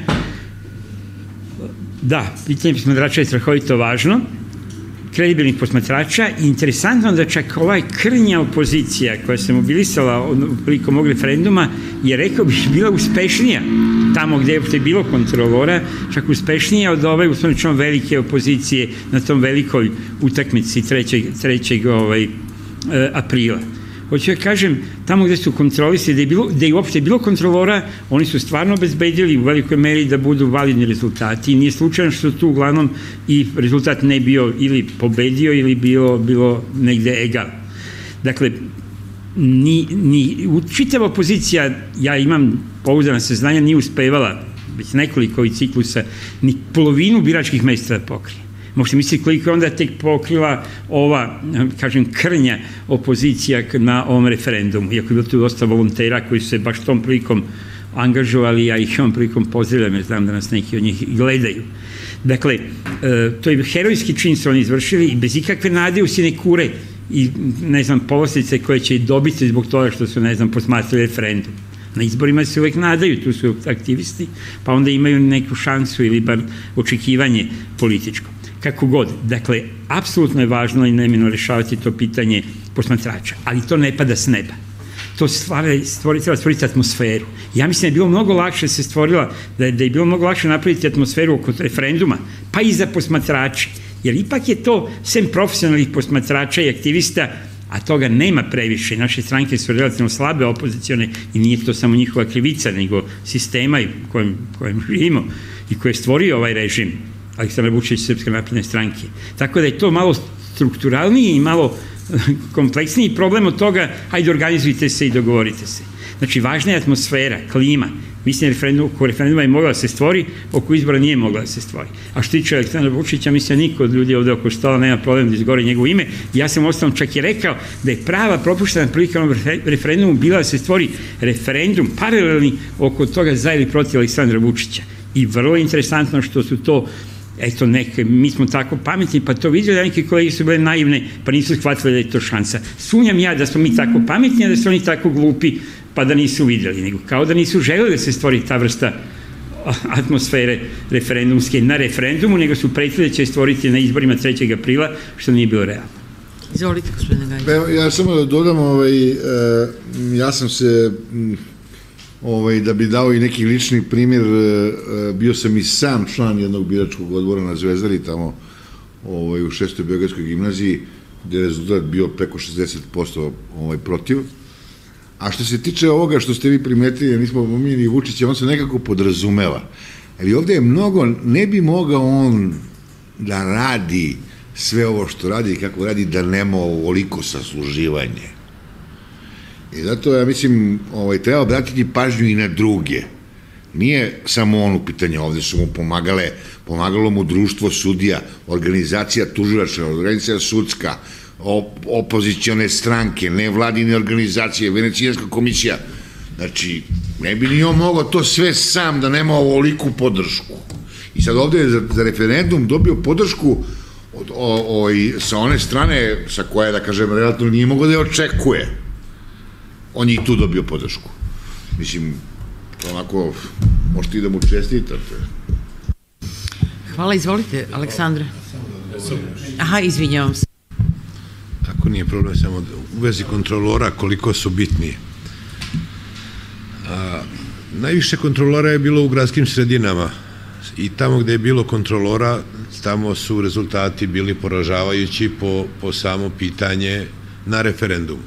Da, pitanje posmatrača je strahovito važno, kredibilnih posmatrača, i interesantno da čak ovaj krnja opozicija koja se mobilisala prilikom ovog referenduma je, rekao bih, bila uspešnija tamo gde je bilo kontrolora, čak uspešnija od ove uslovnično velike opozicije na tom velikoj utakmici trećeg aprila. Hoću ja kažem, tamo gde su kontrolisali, gde je uopšte bilo kontrolora, oni su stvarno obezbedili u velikoj meri da budu validni rezultati i nije slučajno što tu uglavnom i rezultat ne bio ili pobedio ili bilo negde egal. Dakle, ni čitava opozicija, ja imam pouzdana saznanja, nije uspevala već nekoliko ovih ciklusa ni polovinu biračkih mesta da pokrije. Možete misliti koliko je onda tek pokrila ova, kažem, krnja opozicija na ovom referendumu, iako je bilo tu dosta volontera koji su se baš tom prilikom angažovali, ja ih ovom prilikom pozdravljam, jer znam da nas neki od njih gledaju. Dakle, to je herojski čin su oni izvršili i bez ikakve nade u sinekure i, ne znam, povlastice koje će dobiti zbog toga što su, ne znam, posmatrali referendum. Na izborima se uvek nadaju, tu su aktivisti, pa onda imaju neku šansu ili bar očekivanje političko. Kako god. Dakle, apsolutno je važno i neminovno rešavati to pitanje posmatrača, ali to ne pada s neba. To treba stvoriti atmosferu. Ja mislim da je bilo mnogo lakše se stvorila, da je bilo mnogo lakše napraviti atmosferu oko referenduma, pa i za posmatrače, jer ipak je to, sem profesionalnih posmatrača i aktivista, a toga nema previše. Naše stranke su relativno slabe, opozicione, i nije to samo njihova krivica, nego sistema u kojem živimo i koje je stvorio ovaj režim Aleksandar Vučić i Srpske napredne stranke. Tako da je to malo strukturalnije i malo kompleksniji problem od toga, hajde organizujte se i dogovorite se. Znači, važna je atmosfera, klima. Mislim, referendum, oko referenduma je mogla da se stvori, oko izbora nije mogla da se stvori. A što tiče Aleksandra Vučića, mislim, niko od ljudi ovde oko stola nema problem da izgore njegovo ime. Ja sam ostalom čak i rekao da je prava propuštena prilika na referendumu bila da se stvori referendum paralelni oko toga za ili protiv Aleksandra Vučića. I vrlo interesantno što su to, eto, neke, mi smo tako pametni, pa to vidjeli da neke kolege su bile naivne, pa nisu shvatili da je to šansa. Sumnjam ja da smo mi tako pametni, a da su oni tako glupi, pa da nisu vidjeli, nego kao da nisu želeli da se stvori ta vrsta atmosfere referendumske na referendumu, nego su pretili da će stvoriti na izborima trećeg aprila, što nije bilo realno. Izvolite, gospodine Gajić. Ja samo da dodam, ja sam se, da bi dao i neki lični primjer, bio sam i sam član jednog biračkog odbora na Zvezdari, tamo u šestoj Beogradskoj gimnaziji, gde je rezultat bio preko šezdeset posto protiv. A što se tiče ovoga što ste vi primetili, nismo pominjali Vučića, on se nekako podrazumeva. Ali ovde je mnogo, ne bi mogao on da radi sve ovo što radi i kako radi, da nema ovoliko sasluživanje. I zato, ja mislim, treba obratiti pažnju i na druge. Nije samo on u pitanju, ovde su mu pomagale, pomagalo mu društvo sudija, organizacija tužilačka, organizacija sudska, opozicione stranke, nevladine organizacije, Venecijanska komisija. Znači, ne bi ni on mogao to sve sam da nema ovoliku podršku. I sad ovde je za referendum dobio podršku sa one strane sa koje, da kažem, relativno nije mogao da je očekuje. On je i tu dobio podršku. Mislim, onako, možete i da mu čestitate. Hvala, izvolite, Aleksandre. Aha, izvinjavam se. Ako nije problem, samo u vezi kontrolora, koliko su bitnije. Najviše kontrolora je bilo u gradskim sredinama i tamo gde je bilo kontrolora, tamo su rezultati bili poražavajući po samo pitanje na referendumu.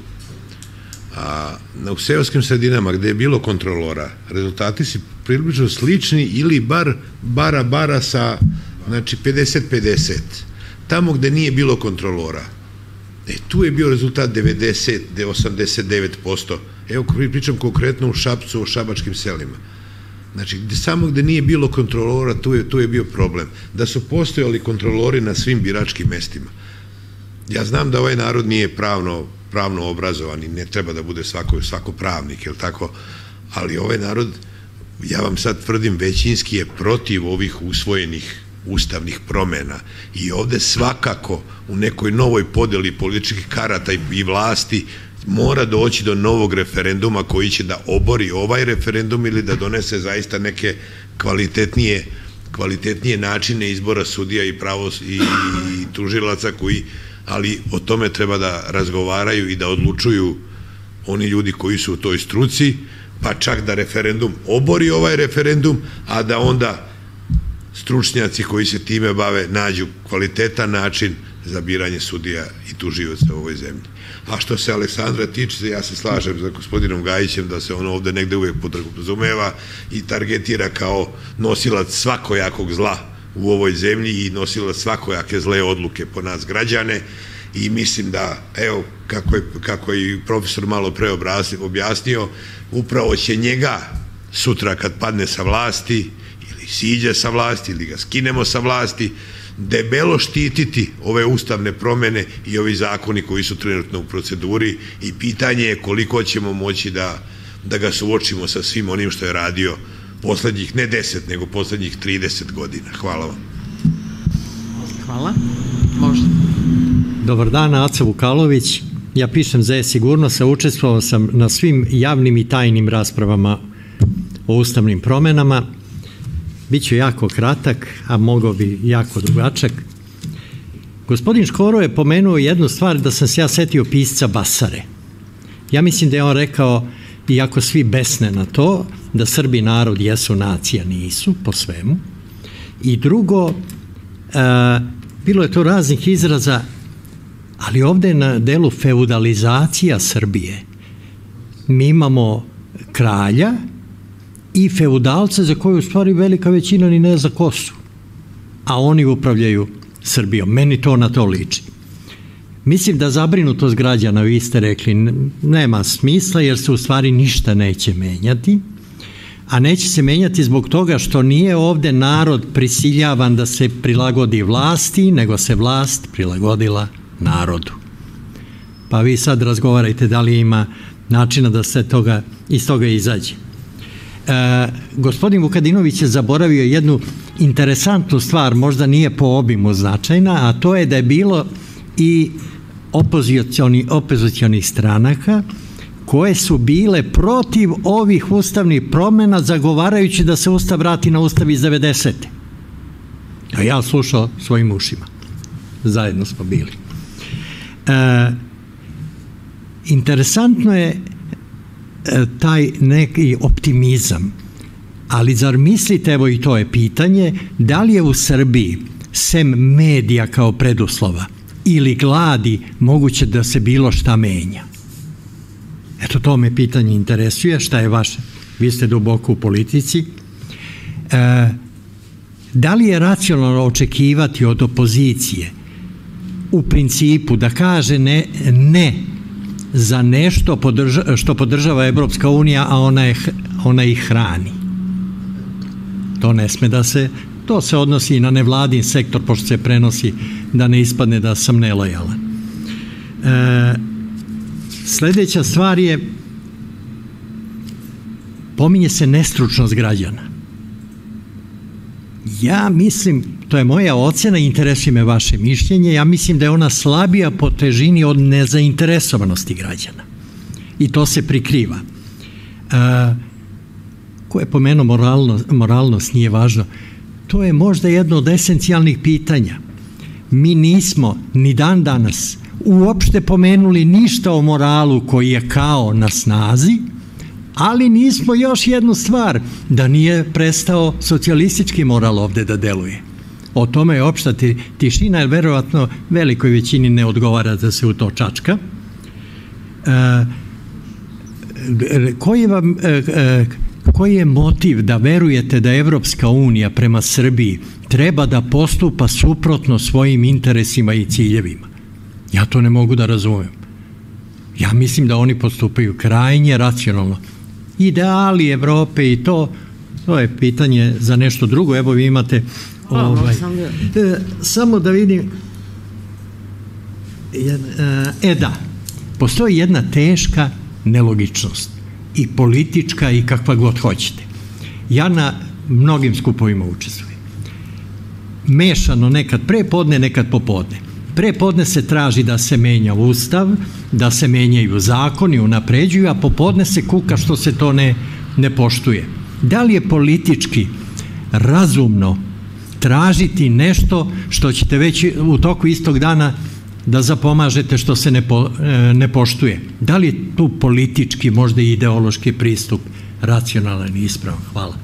A u seoskim sredinama gde je bilo kontrolora, rezultati su približno slični ili bar bara bara sa, znači, pedeset pedeset. Tamo gde nije bilo kontrolora, E, tu je bio rezultat devedeset do osamdeset devet posto. Evo, pričam konkretno u Šapcu, o šabačkim selima. Znači, samo gde nije bilo kontrolora, tu je bio problem. Da su postojali kontrolori na svim biračkim mestima. Ja znam da ovaj narod nije pravno obrazovan i ne treba da bude svako pravnik, jel tako? Ali ovaj narod, ja vam sad tvrdim, većinski je protiv ovih usvojenih ustavnih promena i ovde svakako u nekoj novoj podeli političkih karata i vlasti mora doći do novog referenduma koji će da obori ovaj referendum ili da donese zaista neke kvalitetnije kvalitetnije načine izbora sudija i tužilaca koji, ali o tome treba da razgovaraju i da odlučuju oni ljudi koji su u toj struci, pa čak da referendum obori ovaj referendum, a da onda stručnjaci koji se time bave nađu kvalitetan način za biranje sudija i tužioca u ovoj zemlji. A što se Aleksandra tiče, ja se slažem sa gospodinom Gajićem da se on ovde negde uvek podrazumeva i targetira kao nosilac svakojakog zla u ovoj zemlji i nosilac svakojake zle odluke po nas građane i mislim da, evo, kako je i profesor malo pre objasnio, upravo će njega sutra kad padne sa vlasti siđe sa vlasti ili ga skinemo sa vlasti, debelo štititi ove ustavne promene i ovi zakoni koji su trenutno u proceduri i pitanje je koliko ćemo moći da ga suočimo sa svim onim što je radio poslednjih, ne deset, nego poslednjih trideset godina. Hvala vam. Hvala. Možda. Dobar dan, Aca Vukalović. Ja pišem za e-sigurnost, a učestvovao sam na svim javnim i tajnim raspravama o ustavnim promenama. Biću jako kratak, a mogao bi jako dugačak. Gospodin Škoro je pomenuo jednu stvar da sam se ja setio pisca Basare. Ja mislim da je on rekao, iako svi besne na to, da Srbi narod jesu, nacija nisu, po svemu. I drugo, bilo je to raznih izraza, ali ovde je na delu feudalizacija Srbije. Mi imamo kralja i feudalce za koje u stvari velika većina ni ne zna ko su, a oni upravljaju Srbijom. Meni to na to liči. Mislim da zabrinutost građana, vi ste rekli, nema smisla jer se u stvari ništa neće menjati, a neće se menjati zbog toga što nije ovde narod prisiljavan da se prilagodi vlasti, nego se vlast prilagodila narodu. Pa vi sad razgovarajte da li ima načina da se toga, iz toga izađe. E, gospodin Vukadinović je zaboravio jednu interesantnu stvar, možda nije po obimu značajna, a to je da je bilo i opozicioni, opozicionih stranaka koje su bile protiv ovih ustavnih promena, zagovarajući da se Ustav vrati na Ustav iz devedesete. A ja slušao svojim ušima. Zajedno smo bili. E, interesantno je e, taj neki optimizam, ali zar mislite, evo i to je pitanje, da li je u Srbiji, sem medija kao preduslova, ili gladi, moguće da se bilo šta menja? Eto, to me pitanje interesuje, šta je vaše? Vi ste duboko u politici. E, da li je racionalno očekivati od opozicije u principu da kaže ne, ne za nešto podrža, što podržava Evropska unija, a ona, je, ona ih hrani? To ne sme da se, to se odnosi i na nevladin sektor, pošto se prenosi da ne ispadne da sam nelojalan. E, sledeća stvar je, pominje se nestručnost građana. Ja mislim, to je moja ocena, interesuje me vaše mišljenje, ja mislim da je ona slabija po težini od nezainteresovanosti građana. I to se prikriva. E, ko je pomenuo moralnost, moralnost nije važno, to je možda jedno od esencijalnih pitanja. Mi nismo ni dan danas uopšte pomenuli ništa o moralu koji je kao na snazi, ali nismo još jednu stvar, da nije prestao socijalistički moral ovde da deluje. O tome je opšta tišina, jer verovatno velikoj većini ne odgovara da se u to čačka. E, koji, vam, e, e, koji je motiv da verujete da Evropska unija prema Srbiji treba da postupa suprotno svojim interesima i ciljevima? Ja to ne mogu da razumem. Ja mislim da oni postupaju krajnje racionalno. Ideali Evrope i to, to je pitanje za nešto drugo. Evo vi imate ovaj, e, samo da vidim e da, postoji jedna teška nelogičnost i politička i kakva god hoćete. Ja na mnogim skupovima učestvujem. Mešano, nekad pre podne, nekad popodne. Pre podne se traži da se menja Ustav, da se menjaju zakoni, unapređuju, a popodne se kuka što se to ne, ne poštuje. Da li je politički razumno tražiti nešto što ćete već u toku istog dana da zapomažete što se ne, po, ne poštuje? Da li je tu politički, možda i ideološki pristup racionalan i ispravan? Hvala.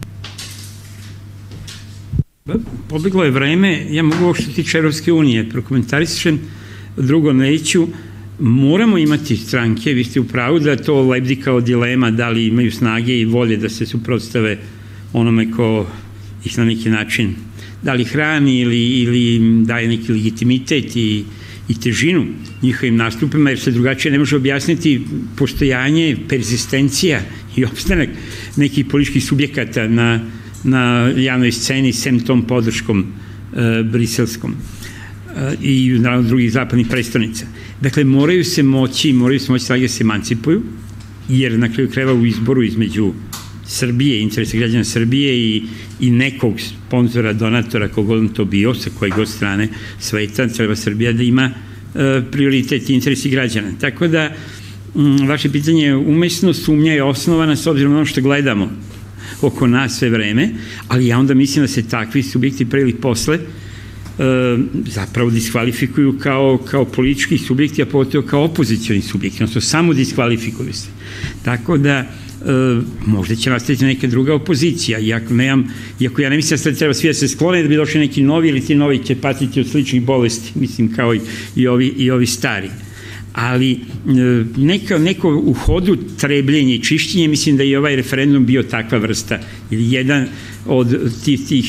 Pobeglo je vreme, ja mogu ovo što tiče Evropske unije prokomentarišem, drugo neću, moramo imati stranke, vi ste u pravu da to lebdi kao dilema, da li imaju snage i volje da se suprotstave onome ko ih na neki način, da li hrani ili, ili daje neki legitimitet i, i težinu njihovim nastupima, jer se drugačije ne može objasniti postojanje, persistencija i opstanak nekih političkih subjekata na na javnoj sceni, sem tom podrškom e, briselskom e, i naravno drugih zapadnih predstavnica. Dakle, moraju se moći, moraju se moći da se emancipuju, jer na kraju krajeva u izboru između Srbije, interesa građana Srbije i, i nekog sponzora, donatora, kogod on to bio, sa koje god strane sveta, treba Srbija da ima e, prioritet i interesi građana. Tako da, m, vaše pitanje umesno, sumnja je osnovana s obzirom na ono što gledamo oko nas sve vreme, ali ja onda mislim da se takvi subjekti pre ili posle e, zapravo diskvalifikuju kao, kao politički subjekti, a pogotovo kao opozicioni subjekti, odnosno samo diskvalifikuju se. Tako da e, možda će nastaviti neka druga opozicija, iako, nemam, iako ja ne mislim da treba svi da se sklone da bi došli neki novi, ili ti novi će patiti od sličnih bolesti, mislim kao i, i, ovi, i ovi stari. Ali neka, neko u hodu trebljenje i čišćenje, mislim da je ovaj referendum bio takva vrsta, ili jedan od tih, tih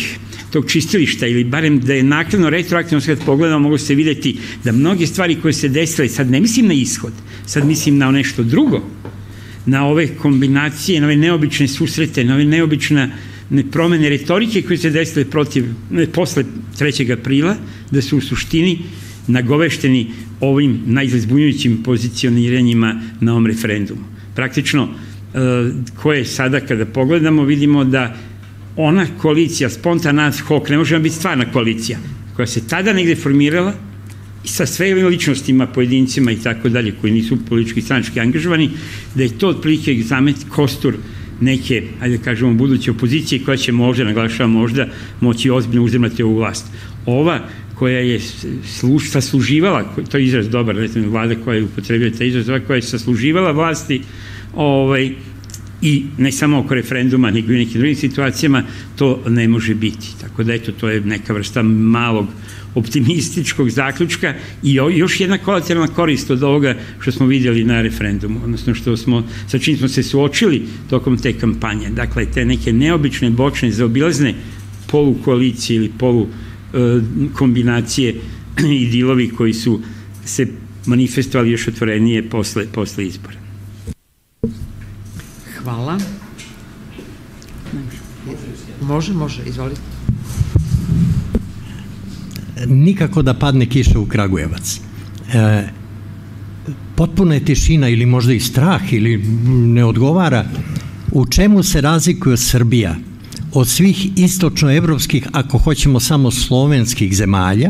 tog čistilišta ili barem da je nakladno retroaktivno kad pogledamo mogu se videti da mnoge stvari koje se desile, sad ne mislim na ishod, sad mislim na nešto drugo, na ove kombinacije, na ove neobične susrete, na ove neobične promene retorike koje se desile protiv, posle trećeg aprila, da su u suštini nagovešteni ovim najzbunjujućim pozicioniranjima na ovom referendumu. Praktično, koje sada kada pogledamo vidimo da ona koalicija spontana ad hoc ne može biti stvarna koalicija koja se tada negde formirala i sa sve ličnostima, pojedincima i tako dalje koji nisu politički stranački angažovani, da je to otprilike egzamet kostur neke, ajde da kažemo, buduće opozicije koja će možda, naglašava možda, moći ozbiljno uzimati ovu vlast. Ova koja je sasluživala, to je izraz dobar, ne znam, vlada koja je upotrebila taj izraz, koja je sasluživala vlasti i ne samo oko referenduma, nego i u nekim drugim situacijama, to ne može biti. Tako da, eto, to je neka vrsta malog optimističkog zaključka i još jedna kolateralna korist od ovoga što smo vidjeli na referendumu, odnosno što smo, sa čim smo se suočili tokom te kampanje. Dakle, te neke neobične, bočne, zaobilazne polukoalicije ili polu kombinacije i dilovi koji su se manifestovali još otvorenije posle izbora. Hvala. Može, može, izvolite. Nikako da padne kiša u Kragujevac. Potpuna je tišina ili možda i strah ili ne odgovara. U čemu se razlikuje Srbija od svih istočnoevropskih, ako hoćemo samo slovenskih zemalja?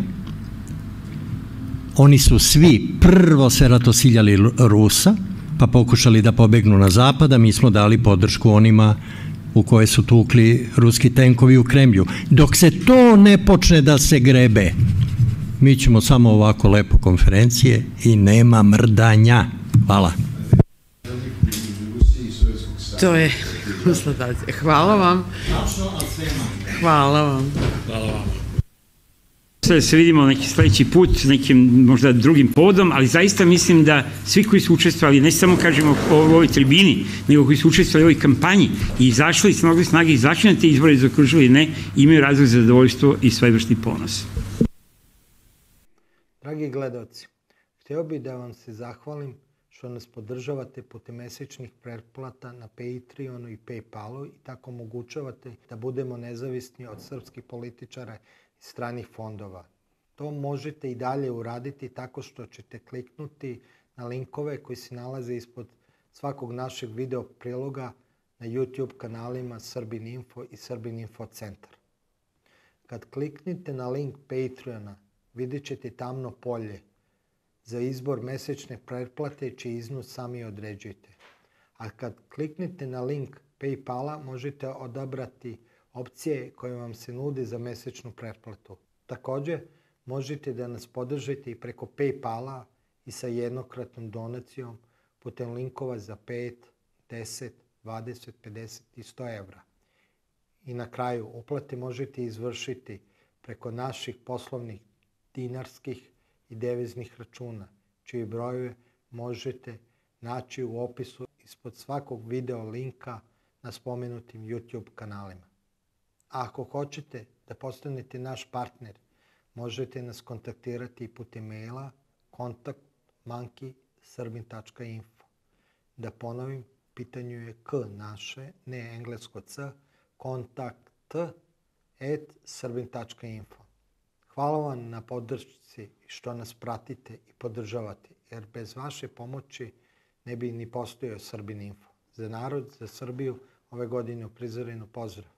Oni su svi prvo se ratosiljali Rusa, pa pokušali da pobegnu na zapad, a mi smo dali podršku onima u koje su tukli ruski tenkovi u Kremlju. Dok se to ne počne da se grebe, mi ćemo samo ovako lepo konferencije i nema mrdanja. Hvala. To je konstatacija. Hvala vam. Hvala vam. Hvala vam. Sada se vidimo neki sledeći put, nekim možda drugim povodom, ali zaista mislim da svi koji su učestvovali, ne samo kažemo u ovoj tribini, nego koji su učestvovali u ovoj kampanji i izašli s mnogo snage, izašli na te izbore i zaokružili ne, imaju razlog za zadovoljstvo i svojevrsni ponos. Dragi gledalci, hteo bih da vam se zahvalim što nas podržavate putem mesečnih pretplata na Patreonu i Paypalu i tako omogućavate da budemo nezavisni od srpskih političara i stranih fondova. To možete i dalje uraditi tako što ćete kliknuti na linkove koji se nalaze ispod svakog našeg video priloga na YouTube kanalima Srbin Info i Srbin Info Centar. Kad kliknite na link Patreona, vidjet ćete tamno polje za izbor mesečne pretplate čiji iznos sami određujete. A kad kliknete na link Paypala možete odabrati opcije koje vam se nude za mesečnu pretplatu. Također, možete da nas podržite i preko Paypala i sa jednokratnom donacijom putem linkova za pet, deset, dvadeset, pedeset i sto evra. I na kraju, uplate možete izvršiti preko naših poslovnih dinarskih i deviznih računa, čiji brojeve možete naći u opisu ispod svakog video linka na spomenutim YouTube kanalima. A ako hoćete da postanete naš partner, možete nas kontaktirati putem maila kontakt monkey srbin tačka info. Da ponovim, pitanju je k naše, ne englesko c, kontakt at srbin tačka info. Hvala vam na podršci što nas pratite i podržavate, jer bez vaše pomoći ne bi ni postojao Srbin Info. Za narod, za Srbiju, ove godine u prizorenu pozdrav.